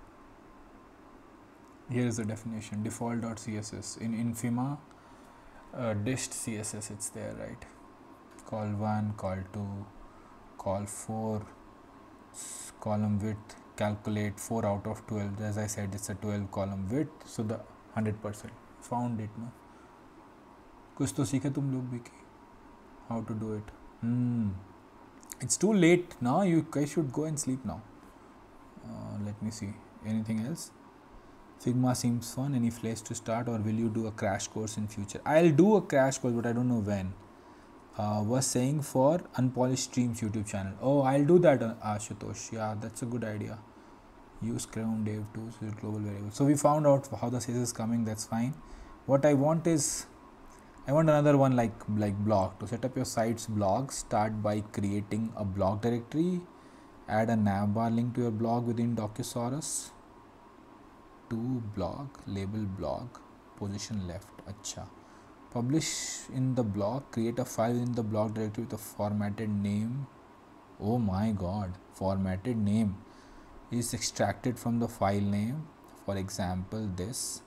A: Here is the definition, default.css. In Figma, dist CSS, it's there, right? Call 1, call 2, call 4, column width, calculate 4 out of 12. As I said, it's a 12 column width, so the 100%. Found it, no? कुछ तो सीखे तुम लोग भी की, how to do it. It's too late now, you guys should go and sleep now. Let me see, anything else? Figma seems fun. Any place to start, or will you do a crash course in future? I'll do a crash course, but I don't know when. Was saying for Unpolished Streams YouTube channel. Oh, I'll do that, Ashutosh. Yeah, that's a good idea. Use Chrome DevTools with global variable. So we found out how the CSS is coming. That's fine. What I want is, I want another one like blog. To set up your site's blog, start by creating a blog directory. Add a navbar link to your blog within Docusaurus. To blog, label blog, position left. Acha. Publish in the blog, create a file in the blog directory with a formatted name. Oh my god, formatted name is extracted from the file name. For example, this.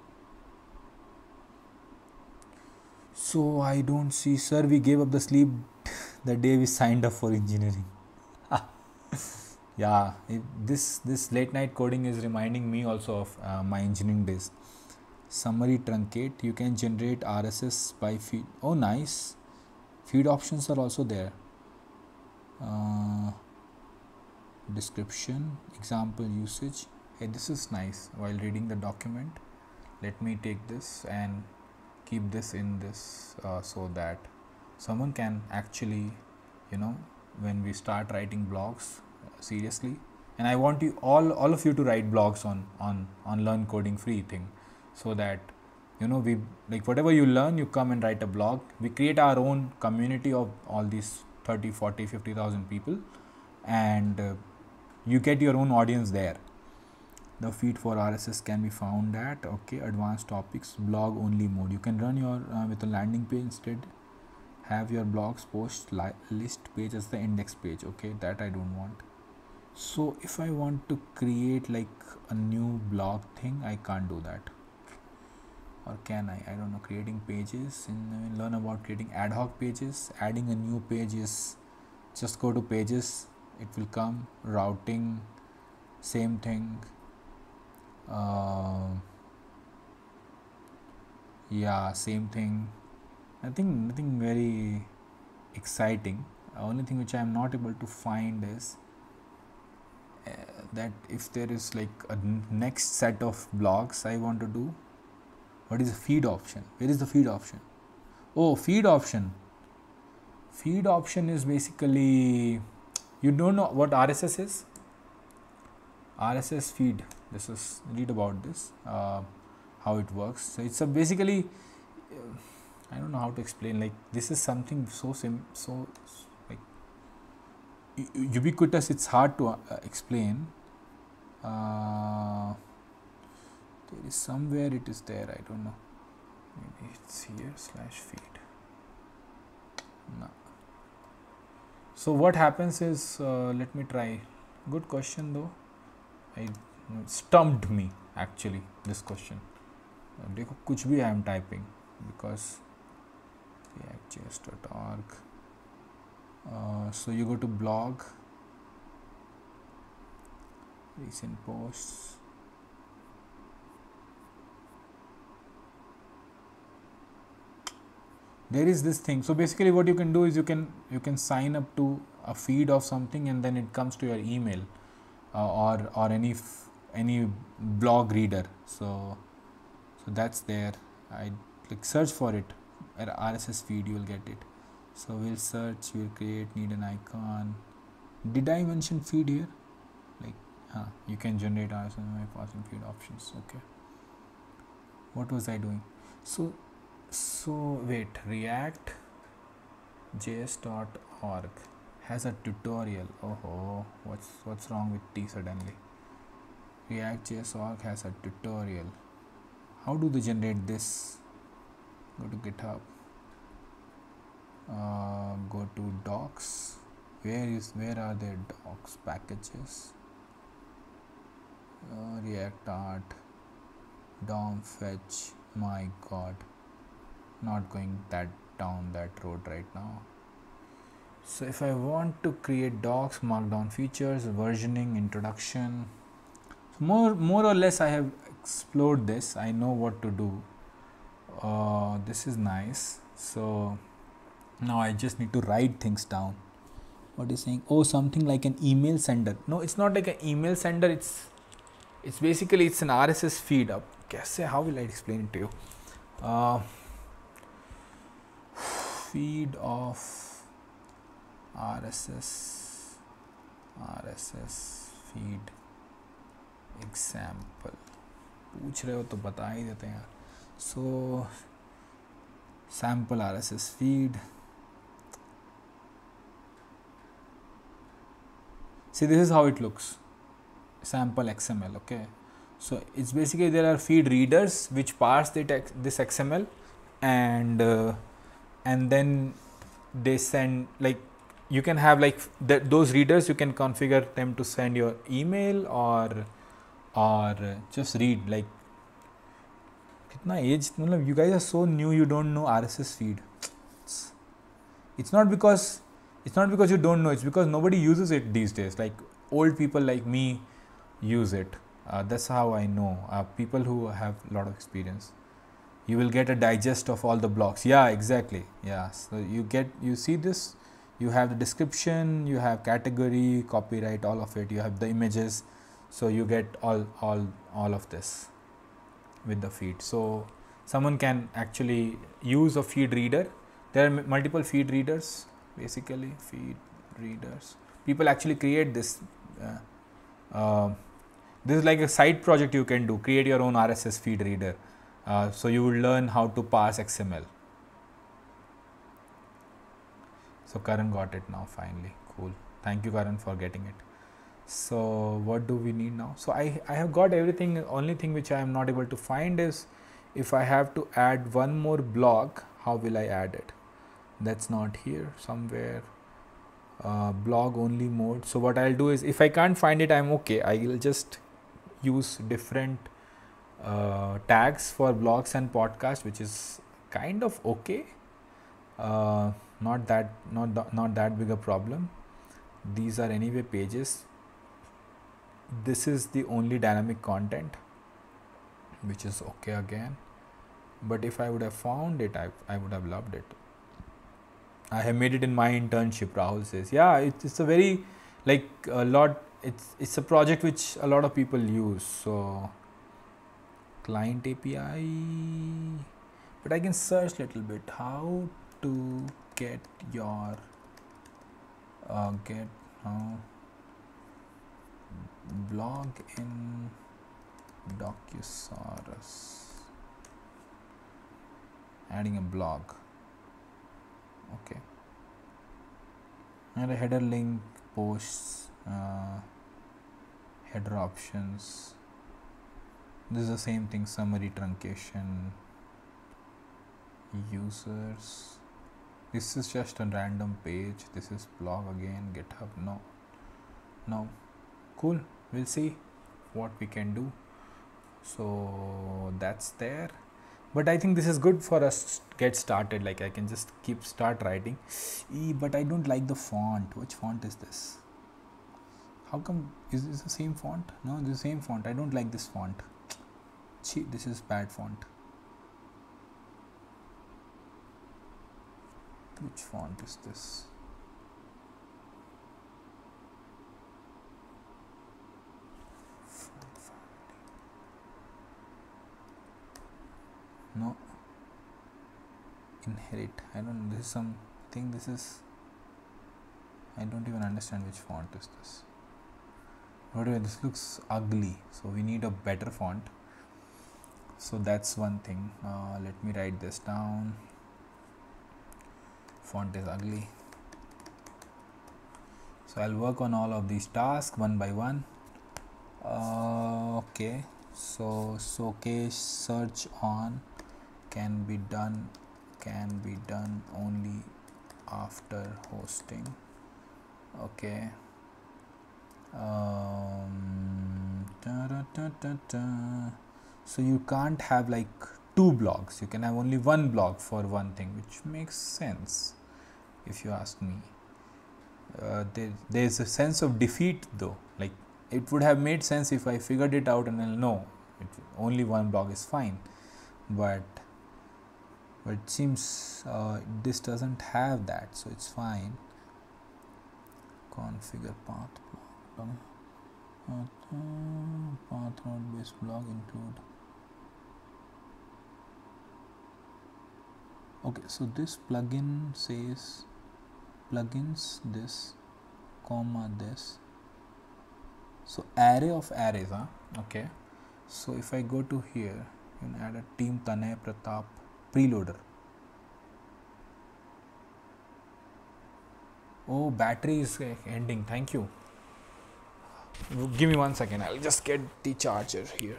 A: So I don't see, sir, we gave up the sleep the day we signed up for engineering. Yeah, this late night coding is reminding me also of my engineering days. Summary truncate, you can generate RSS by feed. Oh nice, feed options are also there. Description, example usage. Hey, this is nice. While reading the document, let me take this and keep this in this so that someone can actually, when we start writing blogs seriously, and I want you all of you to write blogs on Learn Coding Free thing, so that we, like, whatever you learn, you come and write a blog. We create our own community of all these 30, 40, 50,000 people, and you get your own audience there. The feed for RSS can be found at, okay, advanced topics, blog only mode. You can run your with a landing page instead. Have your blogs post list page as the index page. Okay, that I don't want. So if I want to create like a new blog thing, I can't do that. Or can I? I don't know. Creating pages, and learn about creating ad hoc pages. Adding a new page is just go to pages, it will come. Routing, same thing. Yeah, same thing. Nothing very exciting. Only thing which I am not able to find is that if there is like a next set of blogs I want to do, what is the feed option? Where is the feed option? Oh, feed option. Feed option is basically, you don't know what RSS is? RSS feed. This is, read about this, how it works. So it's a basically, I don't know how to explain. Like, this is something so like ubiquitous. It's hard to explain. There is somewhere it is there. I don't know. Maybe it's here /feed. No. So what happens is, let me try. Good question though. It stumped me actually, this question. देखो कुछ भी I am typing, because react.js.org. So you go to blog, recent posts. There is this thing. So basically what you can do is you can sign up to a feed of something, and then it comes to your email, or any blog reader. So that's there. I like search for it at RSS feed, you will get it. So we'll search, we'll create, need an icon. Did I mention feed here? Like, you can generate RSS by passing feed options. Okay, what was I doing? So wait, react.js.org has a tutorial. Oh, what's wrong with T suddenly? React.js.org has a tutorial. How do they generate this? Go to GitHub. Go to docs. Where are their docs packages? React art, DOM fetch. My God, not going down that road right now. So if I want to create docs, markdown features, versioning, introduction, so more or less I have explored this. I know what to do. This is nice. So now I just need to write things down. What is saying? Oh, something like an email sender. No, it's not like an email sender. It's basically it's an RSS feed. Up. How will I explain it to you? Feed of RSS feed example. पूछ रहे हो तो बता ही देते हैं यार. So sample RSS feed. See, this is how it looks. Sample XML. Okay, so it's basically there are feed readers which parse this XML, and then they send, like, you can have like those readers, you can configure them to send your email or just read. Like, kitna age, you guys are so new, you don't know RSS feed. It's not because you don't know, it's because nobody uses it these days. Like, old people like me use it. That's how I know. People who have a lot of experience. You will get a digest of all the blocks. Yeah, exactly. Yeah, so you see this, you have the description, you have category, copyright, all of it, you have the images, so you get all of this with the feed. So someone can actually use a feed reader. There are multiple feed readers, basically feed readers. People actually create this. This is like a side project you can do, create your own RSS feed reader. So you will learn how to parse XML. So Karan got it now finally. Cool. Thank you, Karan, for getting it. So what do we need now? So I have got everything. Only thing which I am not able to find is if I have to add one more block, how will I add it? That's not here somewhere. Blog only mode. So what I'll do is if I can't find it, I'm okay. I will just use different tags for blogs and podcasts, which is kind of okay. Not that big a problem. These are anyway pages. This is the only dynamic content, which is okay again. But if I would have found it, I would have loved it. I have made it in my internship, Rahul says. Yeah, it's a very, like, a lot, it's a project which a lot of people use. So client API, but I can search a little bit how to get your blog in Docusaurus. Adding a blog. Okay. And a header link, posts, header options. This is the same thing, summary truncation, users. This is just a random page. This is blog again, GitHub. No. Cool. We'll see what we can do. So that's there. But I think this is good for us to get started. Like I can just start writing. But I don't like the font. Which font is this? How come? Is this the same font? No, this is the same font. I don't like this font. Gee, this is bad font. Which font is this? No. Inherit. I don't know. This is something. This is. I don't even understand which font is this. Anyway, this looks ugly. So we need a better font. So that's one thing. Let me write this down. Font is ugly. So I'll work on all of these tasks one by one. Okay. So showcase search on can be done only after hosting. Okay. So you can't have like two blogs. You can have only one blog for one thing, which makes sense if you ask me. There's a sense of defeat though. Like it would have made sense if I figured it out and I'll know only one blog is fine, but it seems this doesn't have that, so it's fine. Configure path blog. Path node based blog include. Okay, so this plugin says plugins this, comma this. So array of arrays, huh? Okay. So if I go to here, you can add a team Tanay Pratap preloader. Oh, battery is ending. Thank you. Give me 1 second. I'll just get the charger here.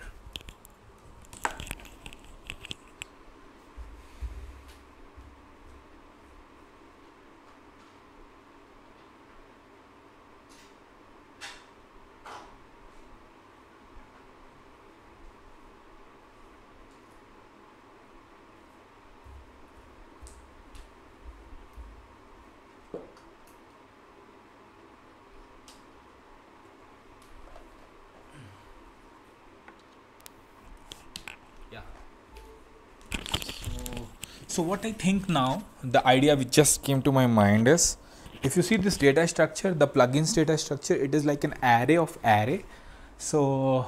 A: So what I think now, the idea which just came to my mind is, if you see this data structure, the plugins data structure, it is like an array of array. So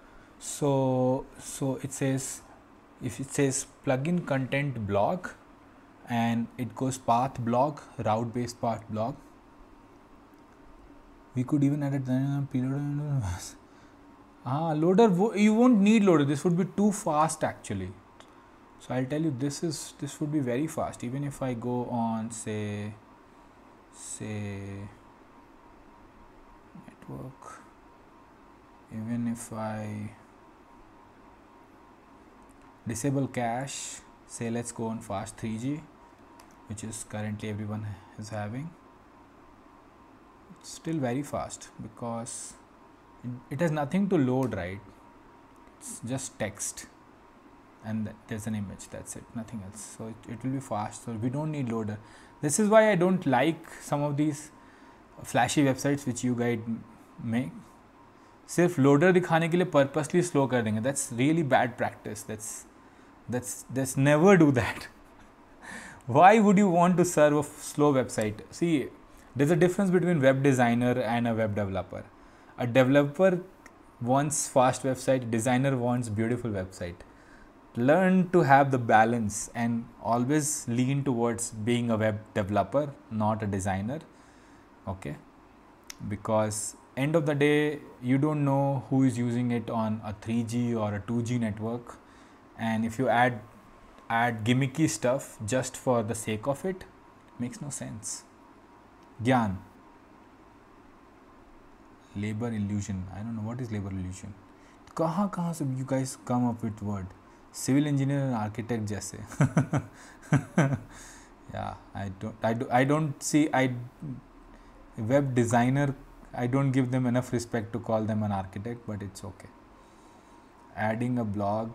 A: it says, if it says plugin content blog, and it goes path blog, route based path blog. We could even add a loader. Loader, you won't need loader. This would be too fast actually. So I'll tell you, this would be very fast. Even if I go on, say network, even if I disable cache, say let's go on fast 3G, which is currently everyone is having, it's still very fast because it has nothing to load, right? It's just text and there's an image, that's it, nothing else. So it will be fast, so we don't need loader. This is why I don't like some of these flashy websites which you guys make. सिर्फ loader दिखाने के लिए purposely slow कर देंगे. That's really bad practice. That's never do that. Why would you want to serve a slow website? See, there's a difference between web designer and a web developer. A developer wants fast website, designer wants beautiful website. Learn to have the balance and always lean towards being a web developer, not a designer. Okay, because end of the day you don't know who is using it on a 3G or a 2G network, and if you add gimmicky stuff just for the sake of it, makes no sense. Gyan, labor illusion, I don't know what is labor illusion. कहाँ से you guys come up with word? Civil engineer and architect जैसे. Yeah, I don't see, web designer, I don't give them enough respect to call them an architect, but it's okay. Adding a blog.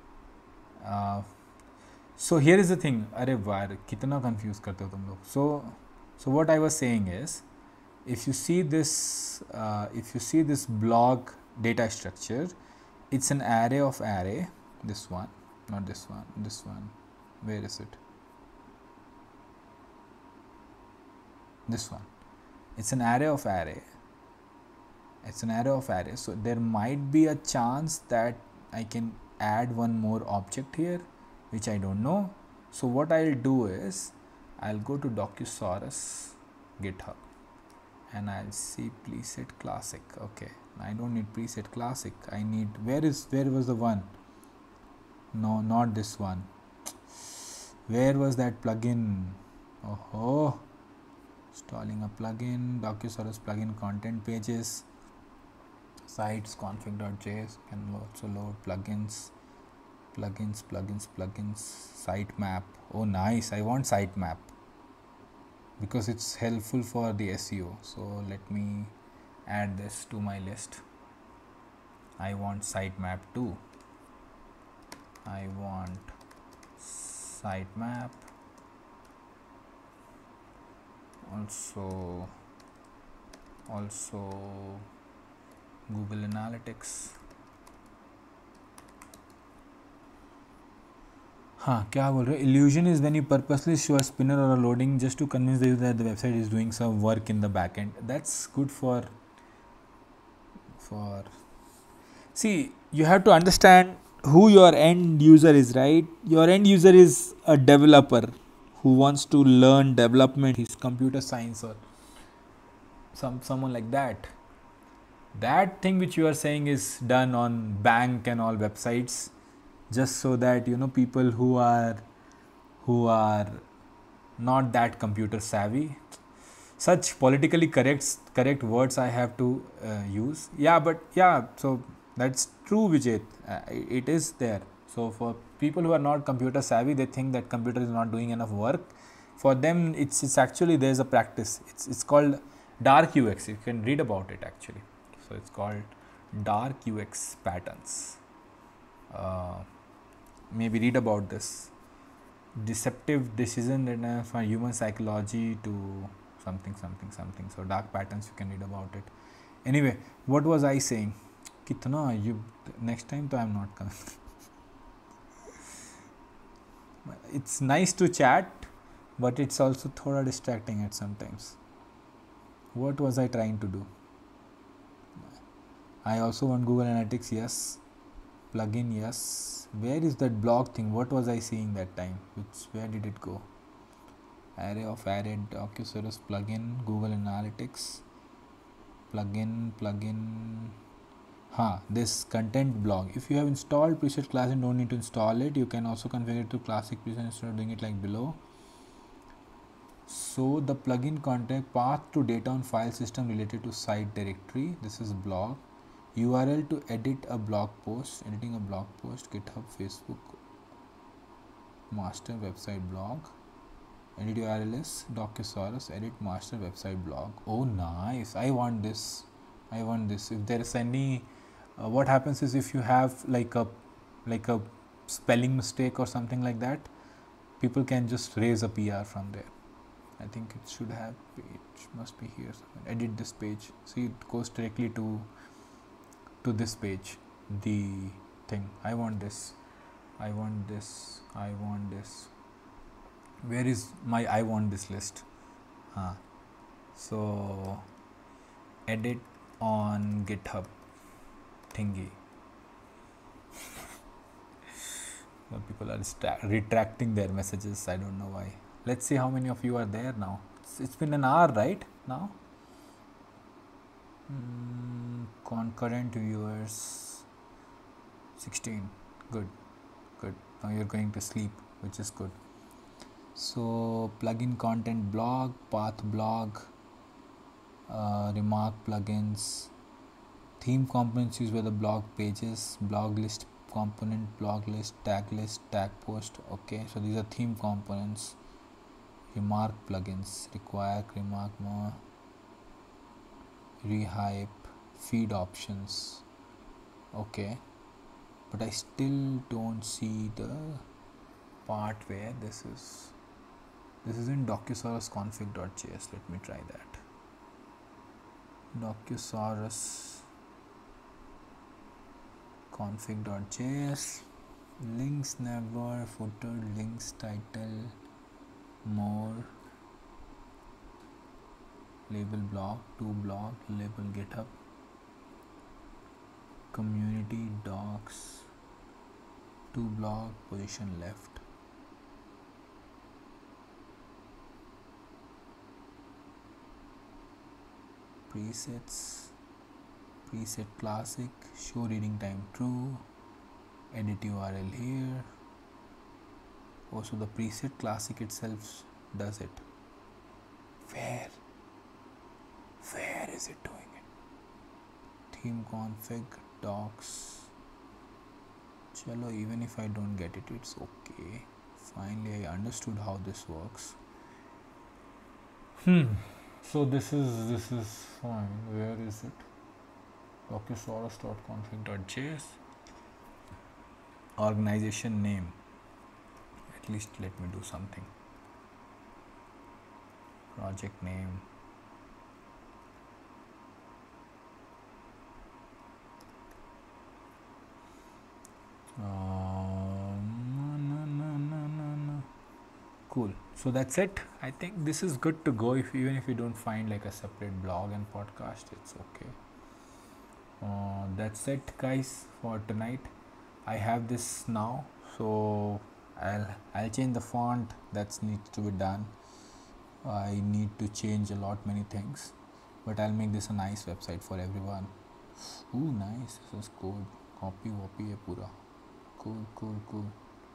A: So here is the thing. अरे वाह, कितना confuse करते हो तुम लोग. So what I was saying is, if you see this blog data structure, it's an array of array. This one, not this one. This one. Where is it? This one. It's an array of array. It's an array of array. So there might be a chance that I can add one more object here, which I don't know. So what I'll do is, I'll go to Docusaurus GitHub and I'll see preset classic. Okay, I don't need preset classic. I need, where was the one? No, not this one. Where was that plugin? Oh, installing a plugin. Docusaurus plugin content pages, sites config.js, can also load plugins, sitemap. Oh nice, I want sitemap because it's helpful for the SEO. So let me add this to my list. I want sitemap too. I want sitemap. Also Google Analytics. हाँ, क्या बोल रहे हो? Illusion is when you purposely show a spinner or a loading just to convince the user that the website is doing some work in the backend. That's good for see, you have to understand who your end user is, right? Your end user is a developer who wants to learn development, he's computer science or someone like that. That thing which you are saying is done on bank and all websites, just so that people who are not that computer savvy, such politically correct words I have to use. So that's true, Vijay. It is there. So for people who are not computer savvy, they think that computer is not doing enough work. For them, it's actually, there's a practice. It's called dark UX. You can read about it actually. So it's called dark UX patterns. Maybe read about this. Deceptive decision for human psychology to something. So dark patterns, you can read about it. Anyway, what was I saying? Kitna, you next time to I'm not coming. It's nice to chat, but it's also thoda distracting at sometimes. What was I trying to do? I also want Google Analytics, yes. Plugin, yes. Where is that blog thing? What was I seeing that time? Where did it go? Array of array, Docusaurus plugin, Google Analytics, plugin. This content blog. If you have installed preset class and don't need to install it, you can also configure it to classic preset instead of doing it like below. So the plugin content path to data on file system related to site directory. This is blog. URL to edit a blog post. Editing a blog post. GitHub, Facebook, master website blog. Edit URL is Docusaurus. Edit master website blog. Oh, nice! I want this. If there is any, what happens is if you have like a spelling mistake or something like that, people can just raise a PR from there. I think it should have. It must be here. Edit this page. See, it goes directly to this page. The thing. I want this. Where is my I want this list? So edit on GitHub thingy. People are retracting their messages. I don't know why. Let's see how many of you are there now. It's been an hour right now. Concurrent viewers 16. Good. Now you're going to sleep, which is good. So plugin content blog, path blog, remark plugins, theme components used by the blog pages, blog list component, blog list, tag post. Okay, so these are theme components. Remark plugins, require remark more, rehype, feed options. Okay, but I still don't see the part where this is in Docusaurus config.js. Let me try that. Docusaurus config.js, links never, footer, links, title, more, label blog, to blog, label GitHub, community, docs, to blog, position left. Presets, preset classic, show reading time true, edit URL here. Also the preset classic itself does it. Where is it doing it? Theme config, docs. Chalo, even if I don't get it, it's okay. Finally I understood how this works. So this is fine. Where is it? Docusaurus.config.js. Organization name. At least let me do something. Project name. Cool. So that's it. I think this is good to go. Even if you don't find like a separate blog and podcast, it's okay. That's it, guys, for tonight. I have this now, so I'll change the font. That needs to be done. I need to change many things, but I'll make this a nice website for everyone. Ooh, nice. This is cool. Copy hai pura. Cool.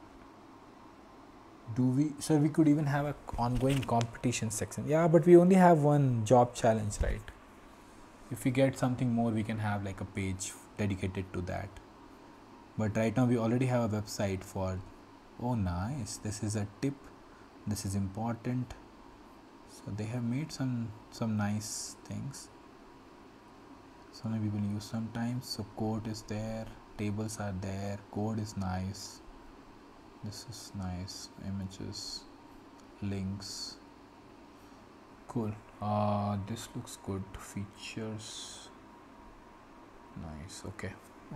A: We could even have a ongoing competition section. Yeah, but we only have one job challenge, right? If we get something more, we can have like a page dedicated to that. But right now we already have a website for. Oh, nice. This is a tip. This is important. So they have made some nice things. So many people use sometimes. So code is there, tables are there, code is nice. This is nice. Images, links. Cool. This looks good. Features. Nice. Okay.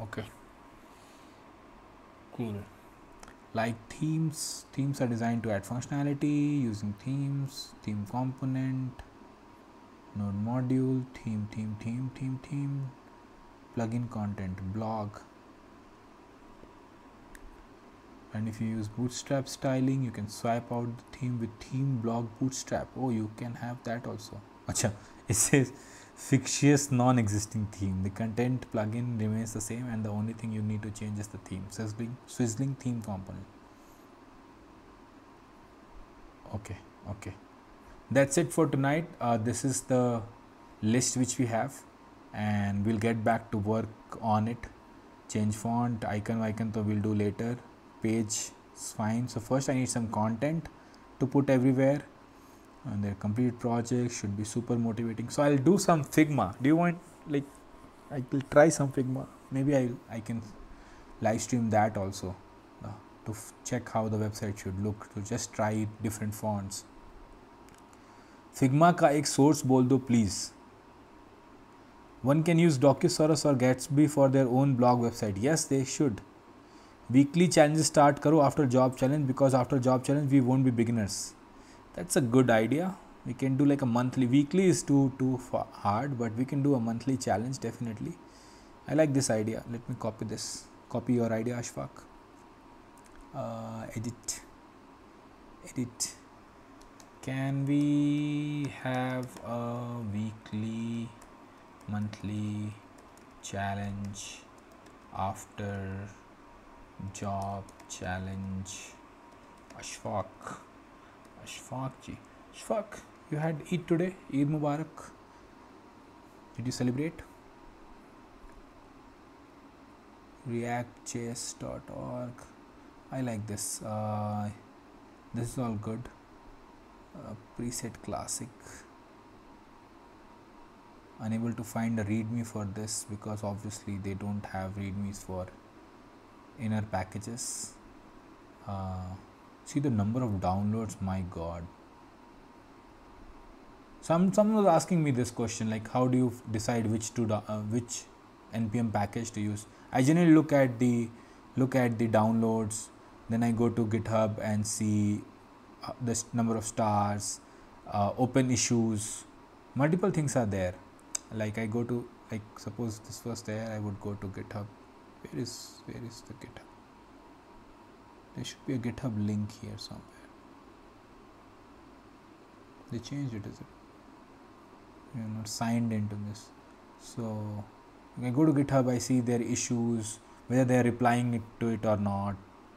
A: Cool. Like themes are designed to add functionality using themes, theme component, node module, theme, plugin content, blog. And if you use bootstrap styling, you can swipe out the theme with theme blog bootstrap. Oh, you can have that also. Acha, it says fictitious non-existing theme. The content plugin remains the same and the only thing you need to change is the theme. Sizzling theme component. Okay, that's it for tonight. This is the list which we have, and we'll get back to work on it. Change font, icon so we'll do later. Page is fine. So first I need some content to put everywhere, and their complete project should be super motivating. So I'll do some Figma. Do you want, like, I will try some Figma. Maybe I can live stream that also to check how the website should look, to just try different fonts. Figma का एक source बोल दो please. One can use Docusaurus or Gatsby for their own blog website. Yes, they should. Weekly challenges start करो after job challenge, because after job challenge we won't be beginners. That's a good idea. We can do like a monthly. Weekly is too hard, but we can do a monthly challenge definitely. I like this idea. Let me copy this. Copy your idea, Ashfaq. Edit. Can we have a weekly, monthly challenge after job challenge? Ashfaq ji. Ashfaq, you had Eid today. Eid Mubarak. Did you celebrate? React.js.org. I like this. This is all good. Preset classic. Unable to find a readme for this because obviously they don't have readmes for inner packages. See the number of downloads, my god. Someone was asking me this question, like how do you decide which npm package to use? I generally look at the downloads, then I go to GitHub and see the number of stars, open issues, multiple things are there. Like I go to, like suppose this was there, I would go to GitHub. Where is the GitHub? There should be a GitHub link here somewhere. They changed it, is it? You're not signed into this. So when I go to GitHub, I see their issues, whether they are replying to it or not.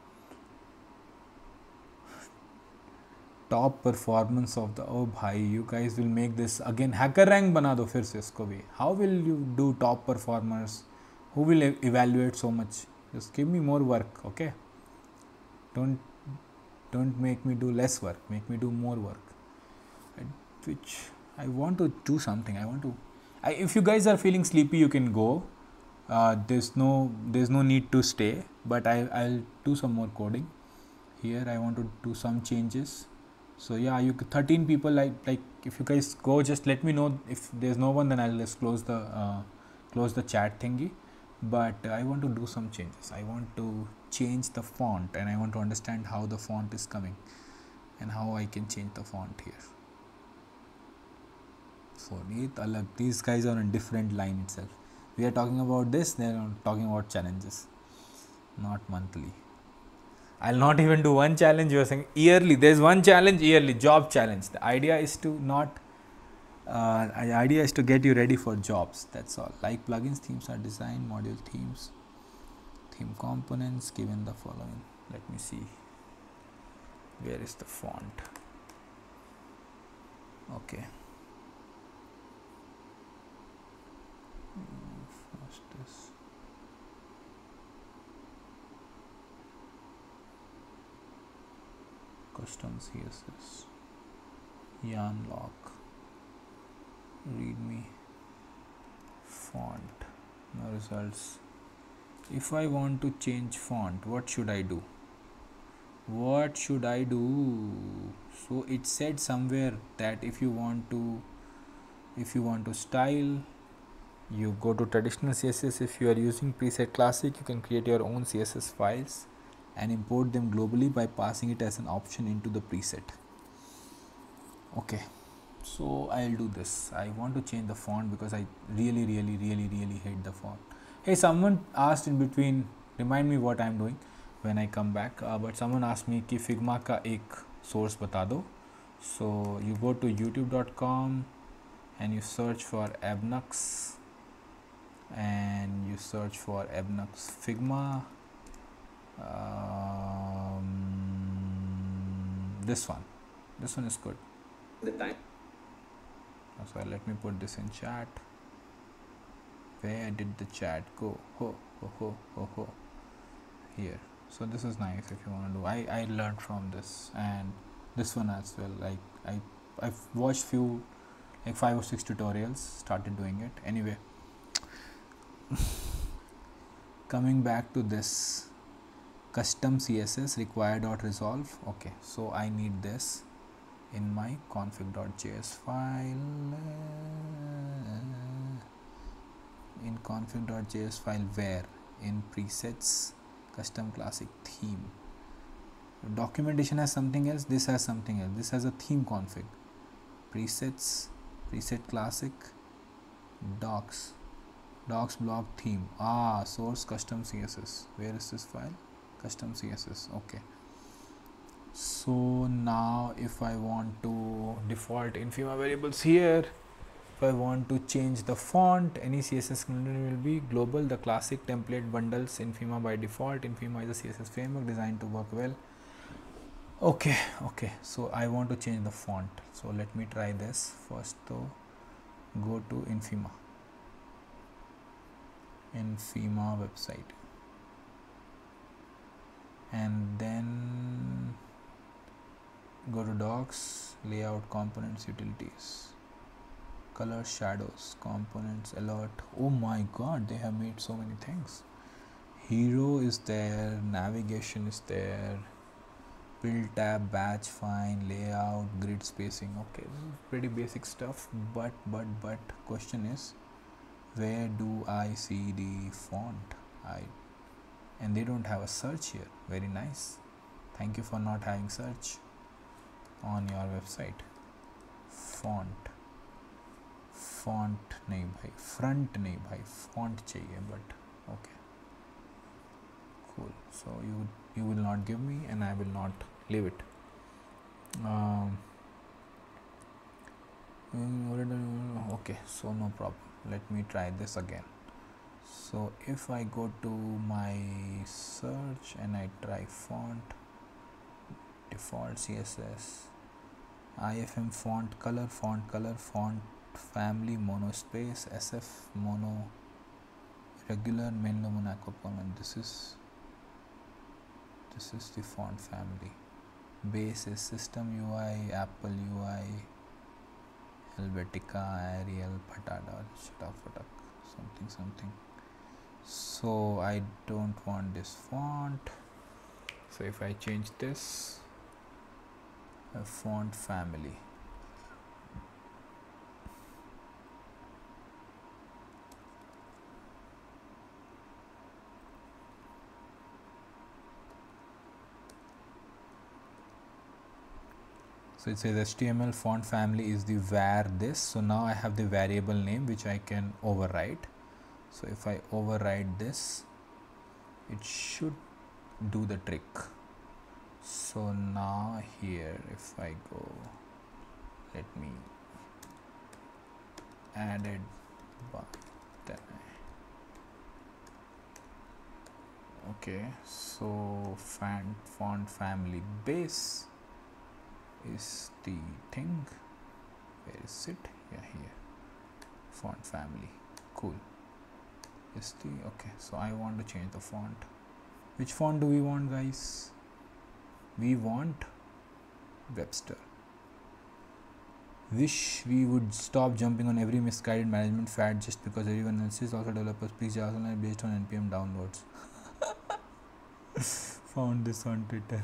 A: Top performance of the, oh bhai, you guys will make this again. Hacker rank bana do fir se isko bhi. How will you do top performers? Who will evaluate so much? Just give me more work, okay? Don't make me do less work. Make me do more work. Which I want to do something. If you guys are feeling sleepy, you can go. There's no need to stay. But I'll do some more coding. Here I want to do some changes. So yeah, 13 people. Like if you guys go, just let me know. If there's no one, then I'll just close the chat thingy. But I want to do some changes. I want to change the font, and I want to understand how the font is coming and how I can change the font here. For these guys are on a different line itself. We are talking about this, they are talking about challenges, not monthly. I'll not even do one challenge. You are saying yearly. There's one challenge yearly, job challenge. The idea is to get you ready for jobs. That's all. Like plugins, themes are designed, module themes, theme components given the following. Let me see. Where is the font? Okay. First is custom CSS, yarn lock, readme, font, no results. If I want to change font, what should I do? So it said somewhere that if you want to style, you go to traditional CSS. If you are using preset classic, you can create your own CSS files and import them globally by passing it as an option into the preset. Okay, so I'll do this. I want to change the font because I really hate the font. Hey, someone asked in between, remind me what I'm doing when I come back, but someone asked me कि Figma का एक source बता दो. So you go to youtube.com, and you search for Abnux, and you search for Abnux Figma. This one is good. The time. So let me put this in chat. Where did the chat go? Ho. Here. So this is nice if you want to do. I learned from this, and this one as well. Like I've watched few, like 5 or 6 tutorials, started doing it. Anyway, coming back to this custom CSS require.resolve. Okay, so I need this in my config.js file. In config.js file, where? In presets, custom classic theme. Documentation has something else, this has something else. This has a theme config. Presets, preset classic, docs block theme. Source custom CSS. Where is this file? Custom CSS. Okay. So now if I want to default Infima variables here, if I want to change the font, any CSS will be global, the classic template bundles Infima by default. Infima is a CSS framework designed to work well. Okay, so I want to change the font. So let me try this first. Though, go to Infima website, and then go to docs, layout, components, utilities, color, shadows, components, alert. Oh my god, they have made so many things. Hero is there, navigation is there, build tab, batch, fine, layout, grid spacing. Okay, this is pretty basic stuff, but question is, where do I see the font? And they don't have a search here. Very nice. Thank you for not having search on your website. Font नहीं भाई, front नहीं भाई, font चाहिए. But okay, cool. So you will not give me, and I will not leave it. Okay, so no problem. Let me try this again. So if I go to my search and I try font, default CSS, IFM font color, font family, monospace, SF mono, regular, Menlo Monaco comment. This is the font family. Base is System UI, Apple UI, Helvetica, Arial, Patada, something. So I don't want this font. So if I change this, a font family. So it says HTML font family is the var this. So now I have the variable name which I can override. So if I override this, it should do the trick. So now here, if I go, let me add it button. Okay, so font family base is the thing. Where is it? Yeah, here. Font family. Cool. Is the okay. So I want to change the font. Which font do we want, guys? We want Webster. Wish we would stop jumping on every misguided management fad just because everyone else is. Also developers please Java Online based on npm downloads. Found this on Twitter.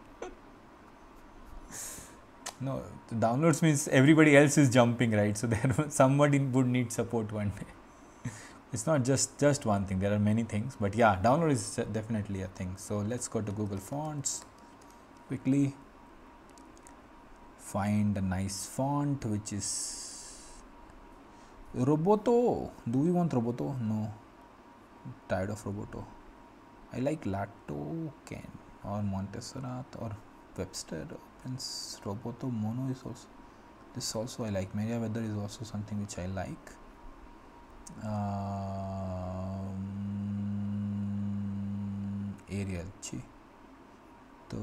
A: No, the downloads means everybody else is jumping, right? So there somebody would need support one day. It's not just one thing, there are many things, but yeah, download is definitely a thing. So let's go to Google Fonts quickly, find a nice font which is Roboto. Do we want Roboto? No, I'm tired of Roboto. I like Latoken or Montserrat or Webster. Roboto Mono is also This also I like. Merriweather is also something which I like. Arial. So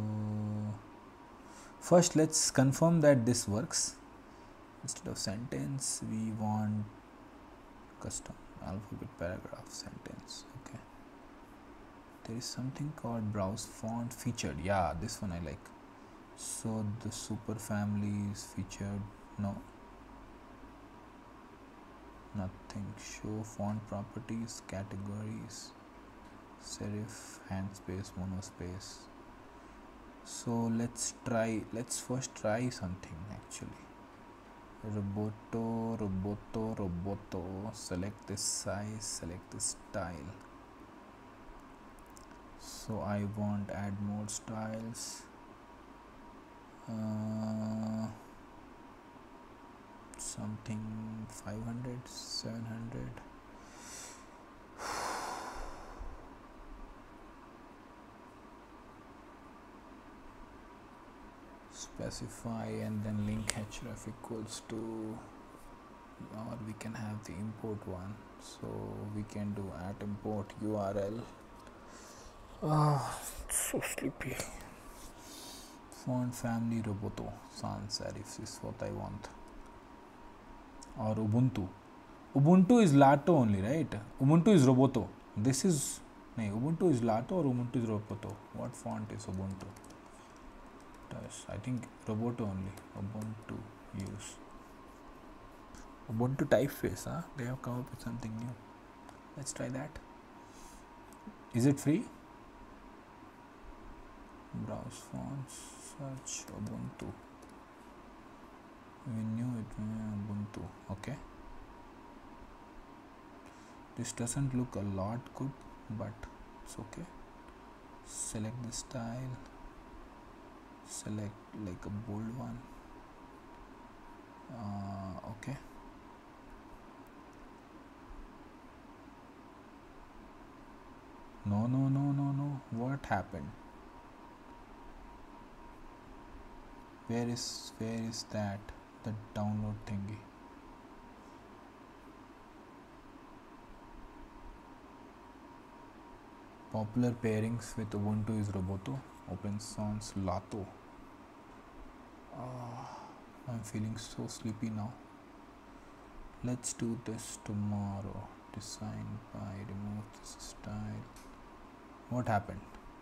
A: first let's confirm that this works. Instead of sentence we want custom alphabet paragraph sentence. Okay, there is something called browse font featured. Yeah, this one I like. So the super family is featured. No, nothing. Show font properties, categories, serif, hand space, monospace. So let's first try something actually. Roboto, select this size, select this style. So I want add more styles. Something 500, 700. Specify and then link href equals to, or we can have the import one. So we can do at import URL. So sleepy. Font family Roboto sans serif is what I want. Or Ubuntu. Ubuntu is Lato only, right? Ubuntu is Roboto. This is Ubuntu is Lato or Ubuntu is Roboto. What font is Ubuntu? I think Roboto only. Ubuntu use. Ubuntu typeface, huh? They have come up with something new. Let's try that. Is it free? Browse fonts, search Ubuntu. We knew it, Ubuntu. Okay. This doesn't look a lot good, but it's okay. Select the style. Select like a bold one. Okay. No. What happened? Where is that? The download thingy. Popular pairings with Ubuntu is Roboto, Open Sans Lato. I'm feeling so sleepy now. Let's do this tomorrow. Design by remove this style. What happened?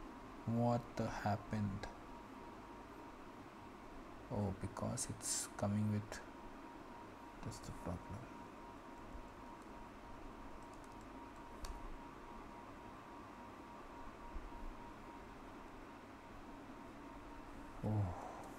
A: Oh, because it's coming with, that's the problem. Oh,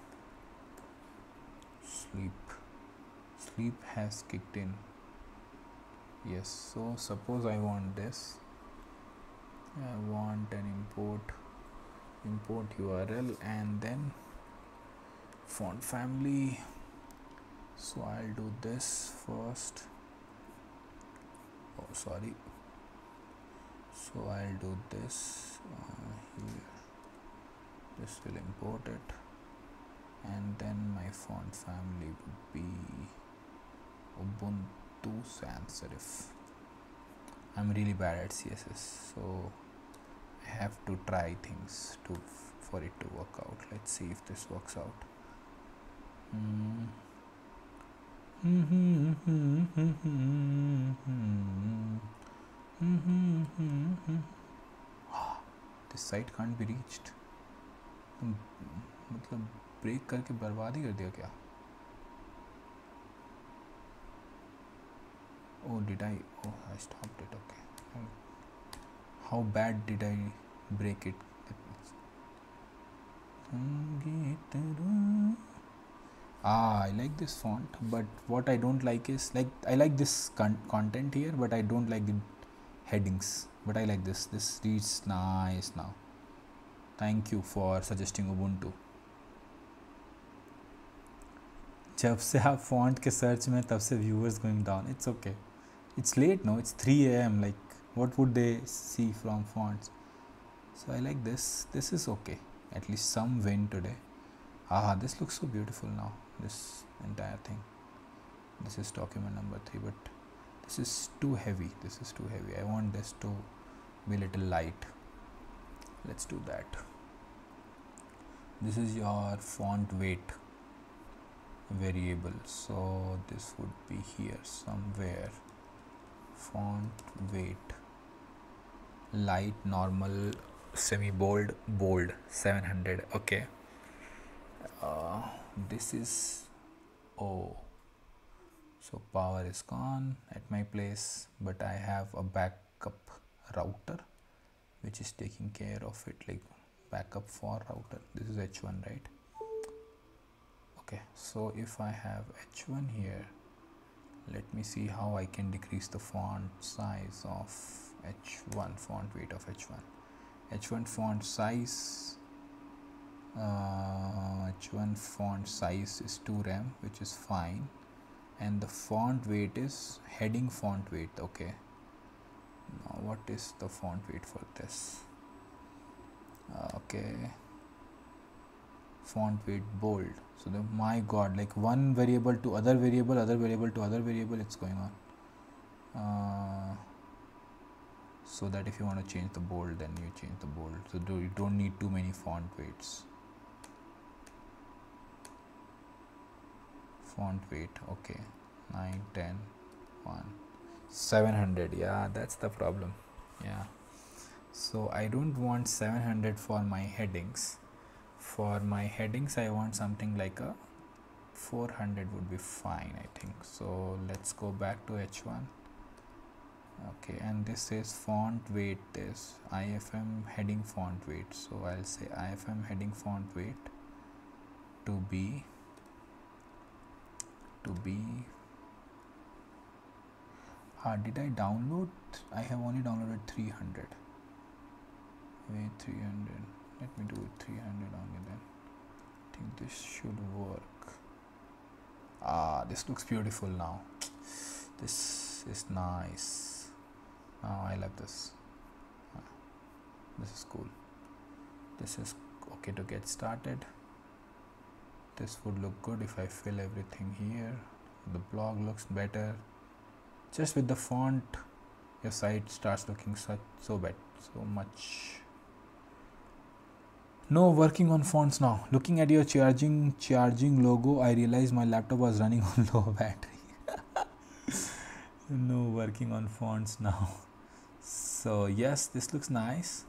A: sleep has kicked in. Yes, so suppose I want this. I want an import URL and then font family. So I'll do this first. Oh, sorry. So I'll do this here. This will import it, and then my font family would be Ubuntu sans serif. I'm really bad at CSS, so I have to try things for it to work out. Let's see if this works out. This site can't be reached. मतलब break करके बर्बाद ही कर दिया क्या? Oh, did I? Oh, I stopped it. Okay. How bad did I break it? I like this font, but what I don't like is, like, I like this content here, but I don't like the headings. But I like this. This reads nice now. Thank you for suggesting Ubuntu. जब से आप font के search में, तब से viewers going down. It's okay. It's late, no? It's 3 a.m. Like, what would they see from fonts? So I like this. This is okay. At least some win today. This looks so beautiful now. This entire thing. This is document number 3, but this is too heavy. This is too heavy. I want this to be a little light. Let's do that. This is your font weight variable, so this would be here somewhere. Font weight, light, normal, semi bold, bold, 700. Okay. This is so power is gone at my place, but I have a backup router which is taking care of it, like backup for router. This is H1, right? Okay, so if I have H1 here, let me see how I can decrease the font size of H1, font weight of H1. H1 font size, H1 font size is 2 rem, which is fine, and the font weight is heading font weight. Okay, now what is the font weight for this? Okay, font weight bold. So my god, like one variable to other variable, other variable to other variable, it's going on. So that if you want to change the bold, then you change the bold. So you don't need too many font weights. Font weight, okay, 9, 10, 1, 700. Yeah, that's the problem. Yeah, so I don't want 700 for my headings. For my headings, I want something like a 400 would be fine, I think. So let's go back to H1. Okay, and this says font weight is IFM heading font weight. So I'll say IFM heading font weight to be did I download? I have only downloaded 300. Wait, 300. Let me do it 300 only then. I think this should work. This looks beautiful now. This is nice. I love this. This is cool. This is okay to get started. This would look good if I fill everything here. The blog looks better. Just with the font, your site starts looking so much. No, working on fonts now. Looking at your charging logo, I realized my laptop was running on low battery. No, working on fonts now. So yes, this looks nice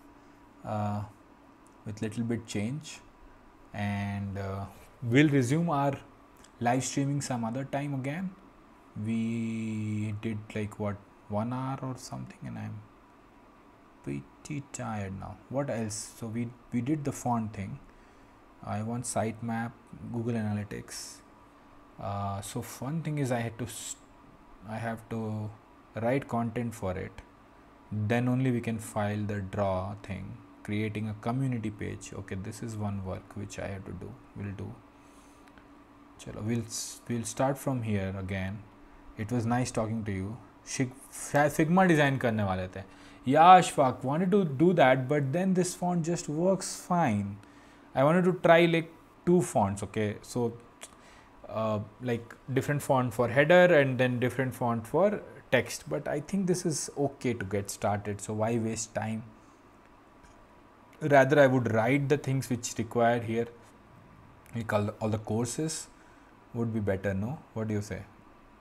A: with little bit change, and we'll resume our live streaming some other time again. We did like what, 1 hour or something, and I'm pretty tired now. What else? So we did the font thing. I want sitemap, Google Analytics. So fun thing is I have to write content for it. Then only we can file the draw thing, creating a community page. Okay, this is one work which I have to do. We'll do. Chalo, we'll start from here again. It was nice talking to you. Figma design करने वाले थे. Yeah, Ashfaq wanted to do that, but then this font just works fine. I wanted to try like 2 fonts. Okay, so like different font for header and then different font for text, but I think this is okay to get started, so why waste time? Rather I would write the things which required here, like all the courses would be better, no? What do you say?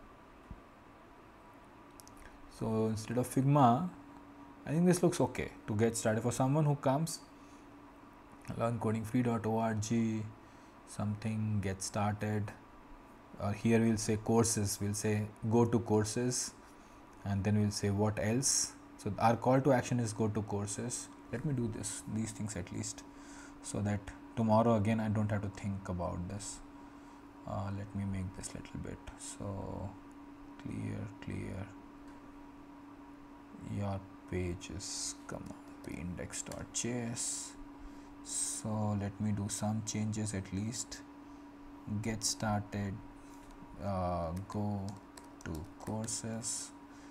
A: So instead of Figma, I think this looks okay to get started for someone who comes. learncodingfree.org something, get started. Here we'll say courses, we'll say go to courses, and then we'll say what else. So our call to action is go to courses. Let me do these things at least, so that tomorrow again I don't have to think about this. Let me make this little bit so clear. Your page is index.js. So let me do some changes at least. Get started, go to courses,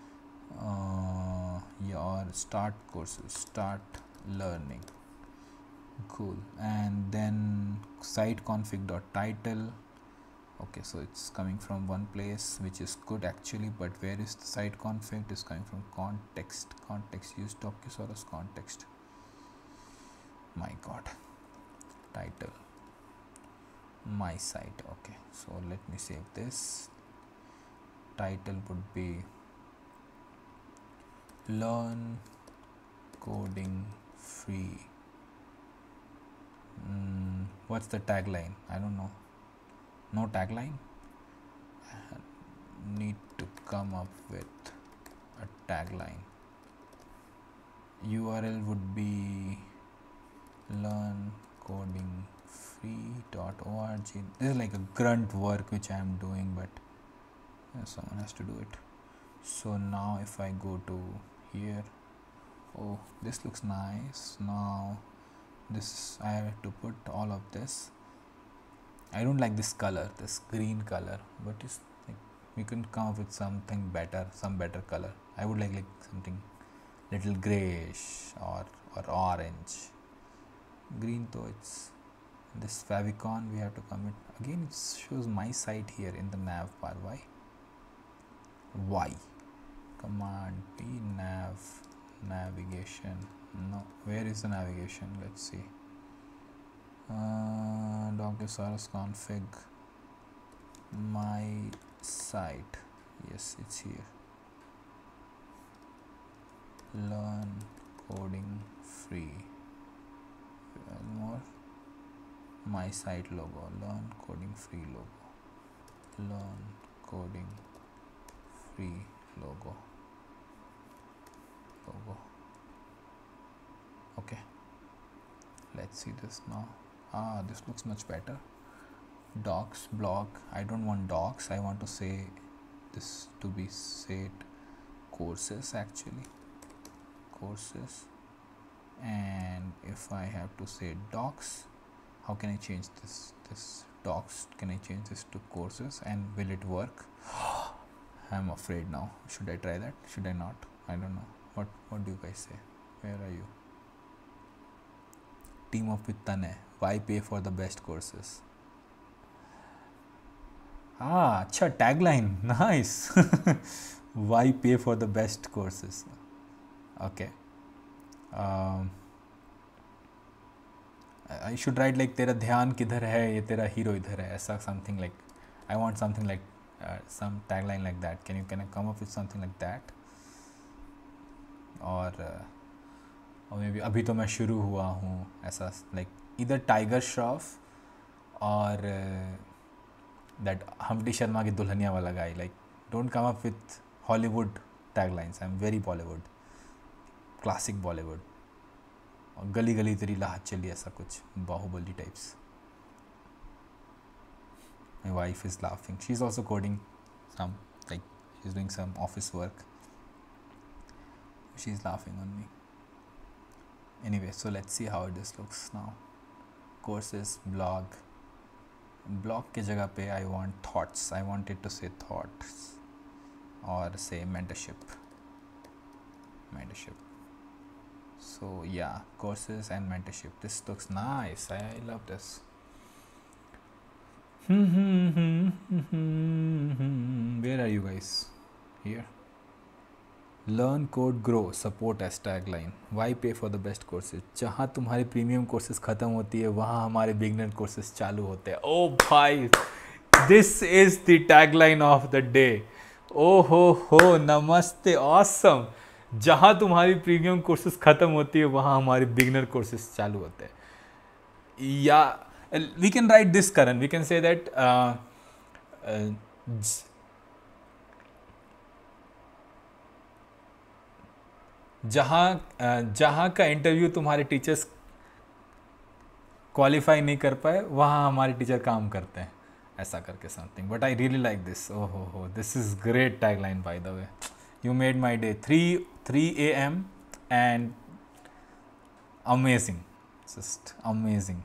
A: your start courses, start learning, cool, and then site config.title, Okay, so it's coming from one place, which is good actually, but where is the site config? It is coming from context, use Docusaurus context. My god. Title, my site. Okay, so let me save this. Title would be learn coding free. What's the tagline? I don't know. No tagline. Need to come up with a tagline. URL would be learncodingfree.org. This is like a grunt work which I am doing, but someone has to do it. So now if I go to here, oh, this looks nice. Now this, I have to put all of this. I don't like this color, this green color, but it's like we can come up with something better, some better color. I would like something little grayish or orange. Green though, it's this favicon. We have to commit again. It shows my site here in the nav bar. Why? Command P navigation. No, where is the navigation? Let's see. Docusaurus config my site. Yes, it's here. Learn coding free. More. My site logo. Learn coding free logo. Learn coding free logo. Okay, let's see this now. This looks much better. Docs, blog. I don't want docs. I want to say this to be said courses actually. Courses. And if I have to say docs, how can I change this docs? Can I change this to courses, and will it work? I'm afraid now. Should I try that? Should I not? I don't know. What do you guys say? Where are you? Team up with Tanay. Why pay for the best courses? Acha, tagline. Nice. Why pay for the best courses? Okay. I should write like तेरा ध्यान किधर है ये तेरा hero इधर है, ऐसा something like. I want something like some tagline like that. Can I come up with something like that? और maybe अभी तो मैं शुरू हुआ हूँ, ऐसा like either Tiger Shroff or that Humpty Sharma की दुल्हनिया वाला guy. Like don't come up with Hollywood taglines. I'm very Bollywood, classic Bollywood. और गली गली तेरी लाहत चली, ऐसा कुछ Baahubali types. My wife is laughing. She's also coding some, like she's doing some office work. She's laughing on me. Anyway, so let's see how this looks now. Courses, blog के जगह पे I want thoughts. I want it to say thoughts or say mentorship. So yeah, courses and mentorship. This looks nice. I love this. Where are you guys? Here. Learn, code, grow, support as tagline. Why pay for the best courses? जहाँ तुम्हारे premium courses ख़त्म होती है वहाँ हमारे beginner courses चालू होते हैं. ओ भाई, this is the tagline of the day. ओ हो नमस्ते, ऑसम. जहाँ तुम्हारी प्रीमियम कोर्सेज ख़त्म होती है वहाँ हमारे बिगनर कोर्सेज चालू होते हैं. Yeah we can write this, Karan. We can say that जहाँ का इंटरव्यू तुम्हारे टीचर्स क्वालिफाई नहीं कर पाए वहाँ हमारे टीचर काम करते हैं, ऐसा करके something. But I really like this. ओ हो, this is great tagline by the way. You made my day. 3 AM and amazing, just amazing.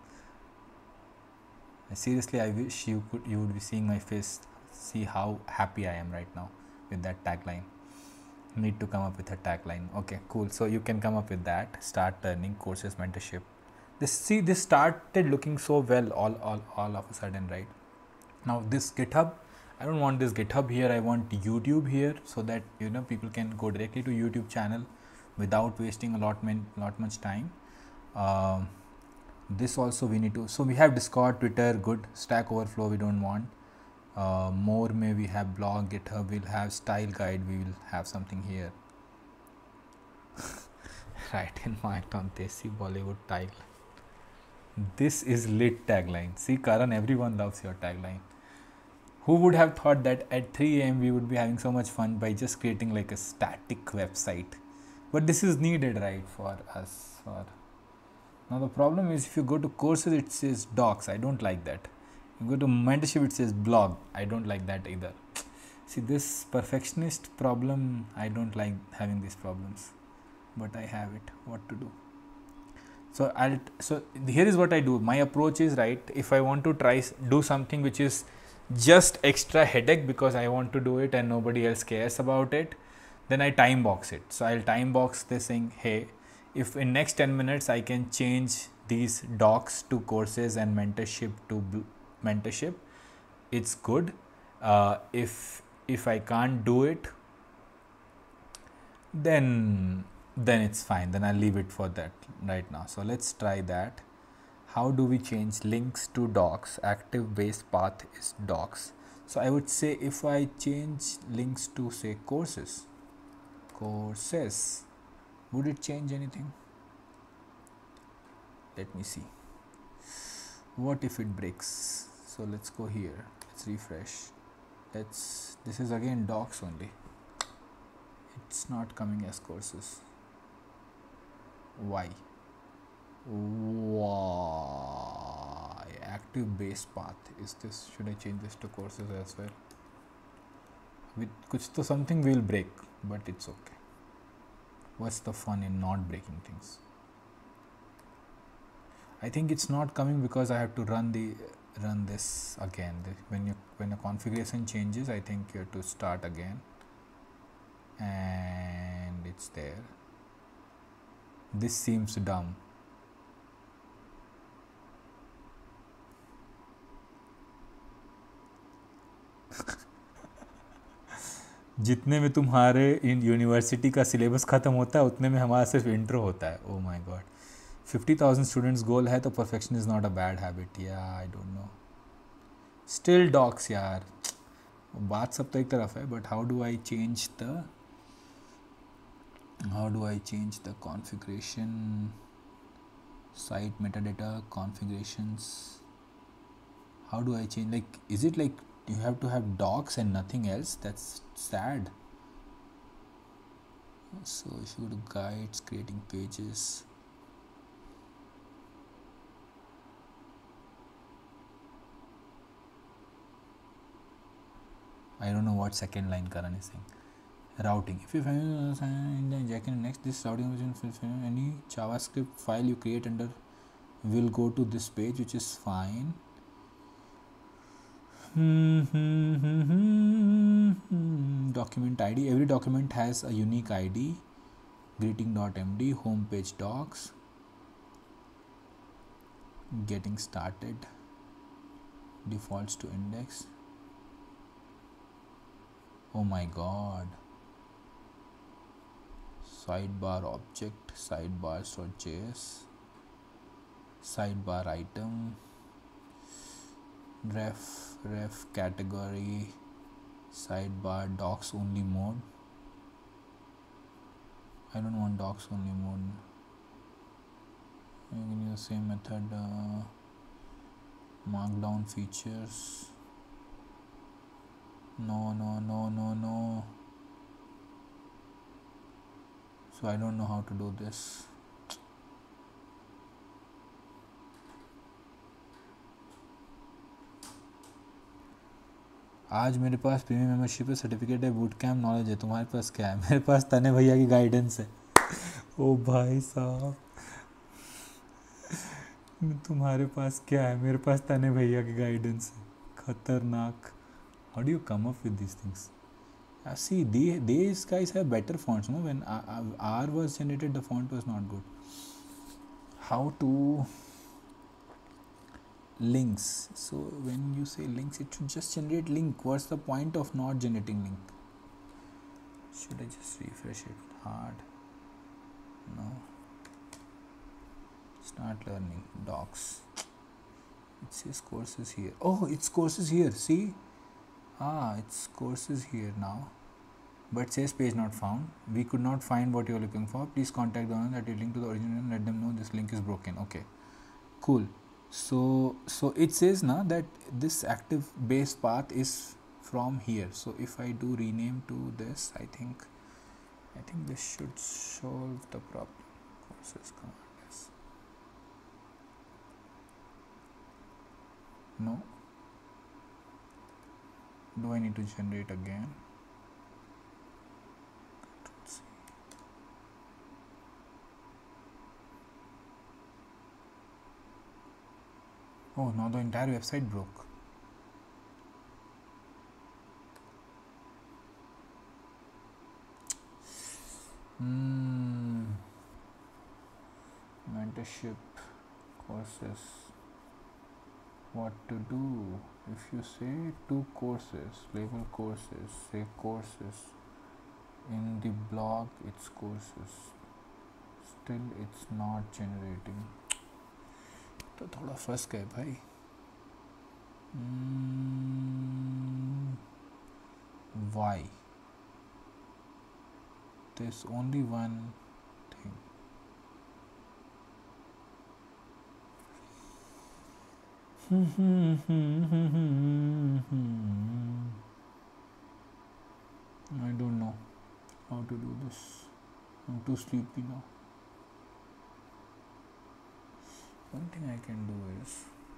A: Seriously, I wish you would be seeing my face, see how happy I am right now with that tagline. Need to come up with a tagline. Okay, cool. So you can come up with that. Start learning, courses, mentorship. This started looking so well all of a sudden, right? Now this GitHub, I don't want this GitHub here, I want YouTube here, so that people can go directly to YouTube channel without wasting a lot much time. This also we need to, so we have Discord, Twitter, good. Stack Overflow we don't want. More may we have blog, GitHub, we'll have style guide, we will have something here. Right in my on Desi Bollywood tagline. This is lit tagline. See Karan, everyone loves your tagline. Who would have thought that at 3 a.m. we would be having so much fun by just creating like a static website? But this is needed, right, for us. Now the problem is, if you go to courses it says docs. I don't like that. You go to mentorship it says blog. I don't like that either. See, this perfectionist problem, I don't like having these problems, but I have it. What to do? So here is what I do. My approach is, right, if I want to do something which is just extra headache because I want to do it and nobody else cares about it, then I time box it. So I'll time box this saying, hey, if in next 10 minutes I can change these docs to courses and mentorship to mentorship, it's good. If I can't do it, then it's fine, then I'll leave it for that right now. So let's try that. How do we change links to docs? Active base path is docs. So I would say, if I change links to say courses, would it change anything? Let me see. What if it breaks? So let's go here, let's refresh. This is again docs only. It's not coming as courses. Why? Active base path is this. Should I change this to courses as well? With kuch to something will break, but it's okay. What's the fun in not breaking things? I think it's not coming because I have to run this again. When a configuration changes, I think you have to start again, and it's there. This seems dumb. जितने में तुम्हारे university का syllabus ख़त्म होता है उतने में हमारा सिर्फ इंट्रो होता है. Oh my god, 50,000 students goal है तो perfection is not a bad habit. Yeah I don't know. Still docs यार, बात सब तो एक तरफ है, but how do I change the configuration, site metadata configurations? How do I change? Like, is it like you have to have docs and nothing else? That's sad. So if you go to guides, creating pages, I don't know what second line Karan is saying. Routing. If you find next, this routing any JavaScript file you create under will go to this page, which is fine. Document ID. Every document has a unique ID. Greeting.md, homepage docs, getting started, defaults to index. Oh my god. Sidebar object, sidebars.js, sidebar item, ref category, sidebar docs only mode. I don't want docs only mode. You can use the same method. Markdown features. No. So I don't know how to do this. आज मेरे पास premium membership है, certificate है, boot camp knowledge है. तुम्हारे पास क्या है? मेरे पास तने भैया की गाइडेंस है. ओ भाई साहब, तुम्हारे पास क्या है? मेरे पास तने भैया की गाइडेंस है. खतरनाक. How do you come up with these things? See, these guys have better fonts. No, when R was generated, the font was not good. How to links. So when you say links, it should just generate link. What's the point of not generating link? Should I just refresh it? Hard. No. Start learning. Docs. It says courses here. Oh, it's courses here. See? It's courses here now. But says page not found. We could not find what you are looking for. Please contact the owner that you link to the original and let them know this link is broken. Okay. Cool. So it says now that this active base path is from here. So if I do rename to this, I think this should solve the problem. Courses command is no. Do I need to generate again? Oh, now the entire website broke. Mentorship courses. What to do? If you say two courses, label courses, say courses. In the blog, it's courses. Still, it's not generating. तो थोड़ा फंस गए भाई. Why? There's only one thing. I don't know how to do this. I'm too sleepy now. One thing I can do is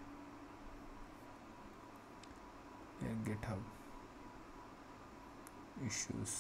A: GitHub issues.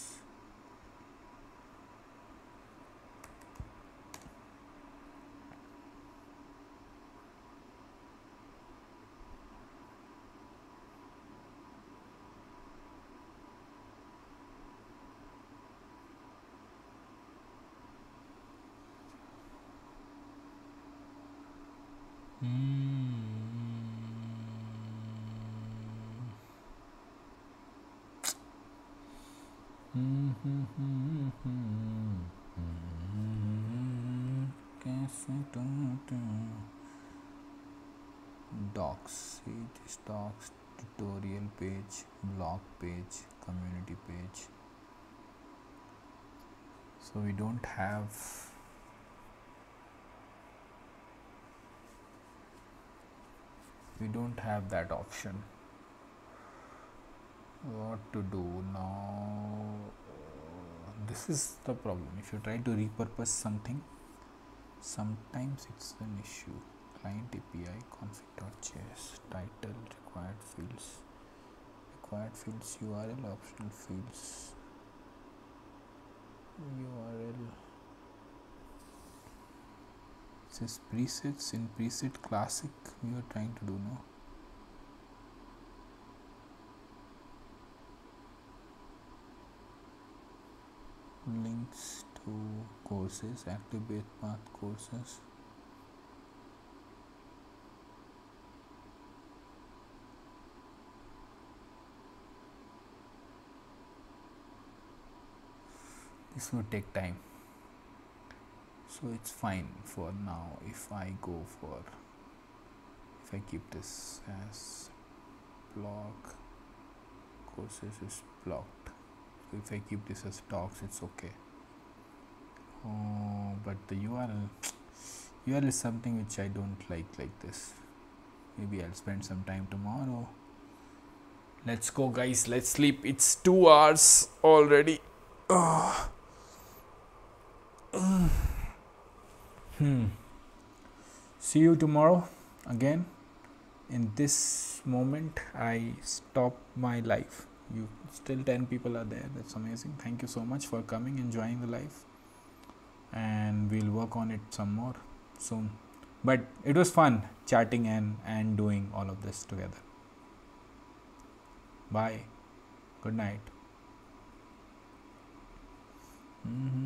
A: Docs, see this docs, tutorial page, blog page, community page. So we don't have that option. What to do now? This is the problem. If you try to repurpose something, sometimes it's an issue. Client API config.js, title, required fields, URL, optional fields, URL. It says presets. In preset classic we are trying to do now. Links to courses, active base path courses. This will take time, so it's fine for now. If I keep this as blog, courses is blocked. So if I keep this as docs, it's okay. Oh, but the URL is something which I don't like this. Maybe I'll spend some time tomorrow. Let's go, guys. Let's sleep. It's 2 hours already. See you tomorrow again. In this moment, I stop my live. You still 10 people are there. That's amazing. Thank you so much for coming, enjoying the live, and we'll work on it some more soon. But it was fun chatting and doing all of this together. Bye. Good night.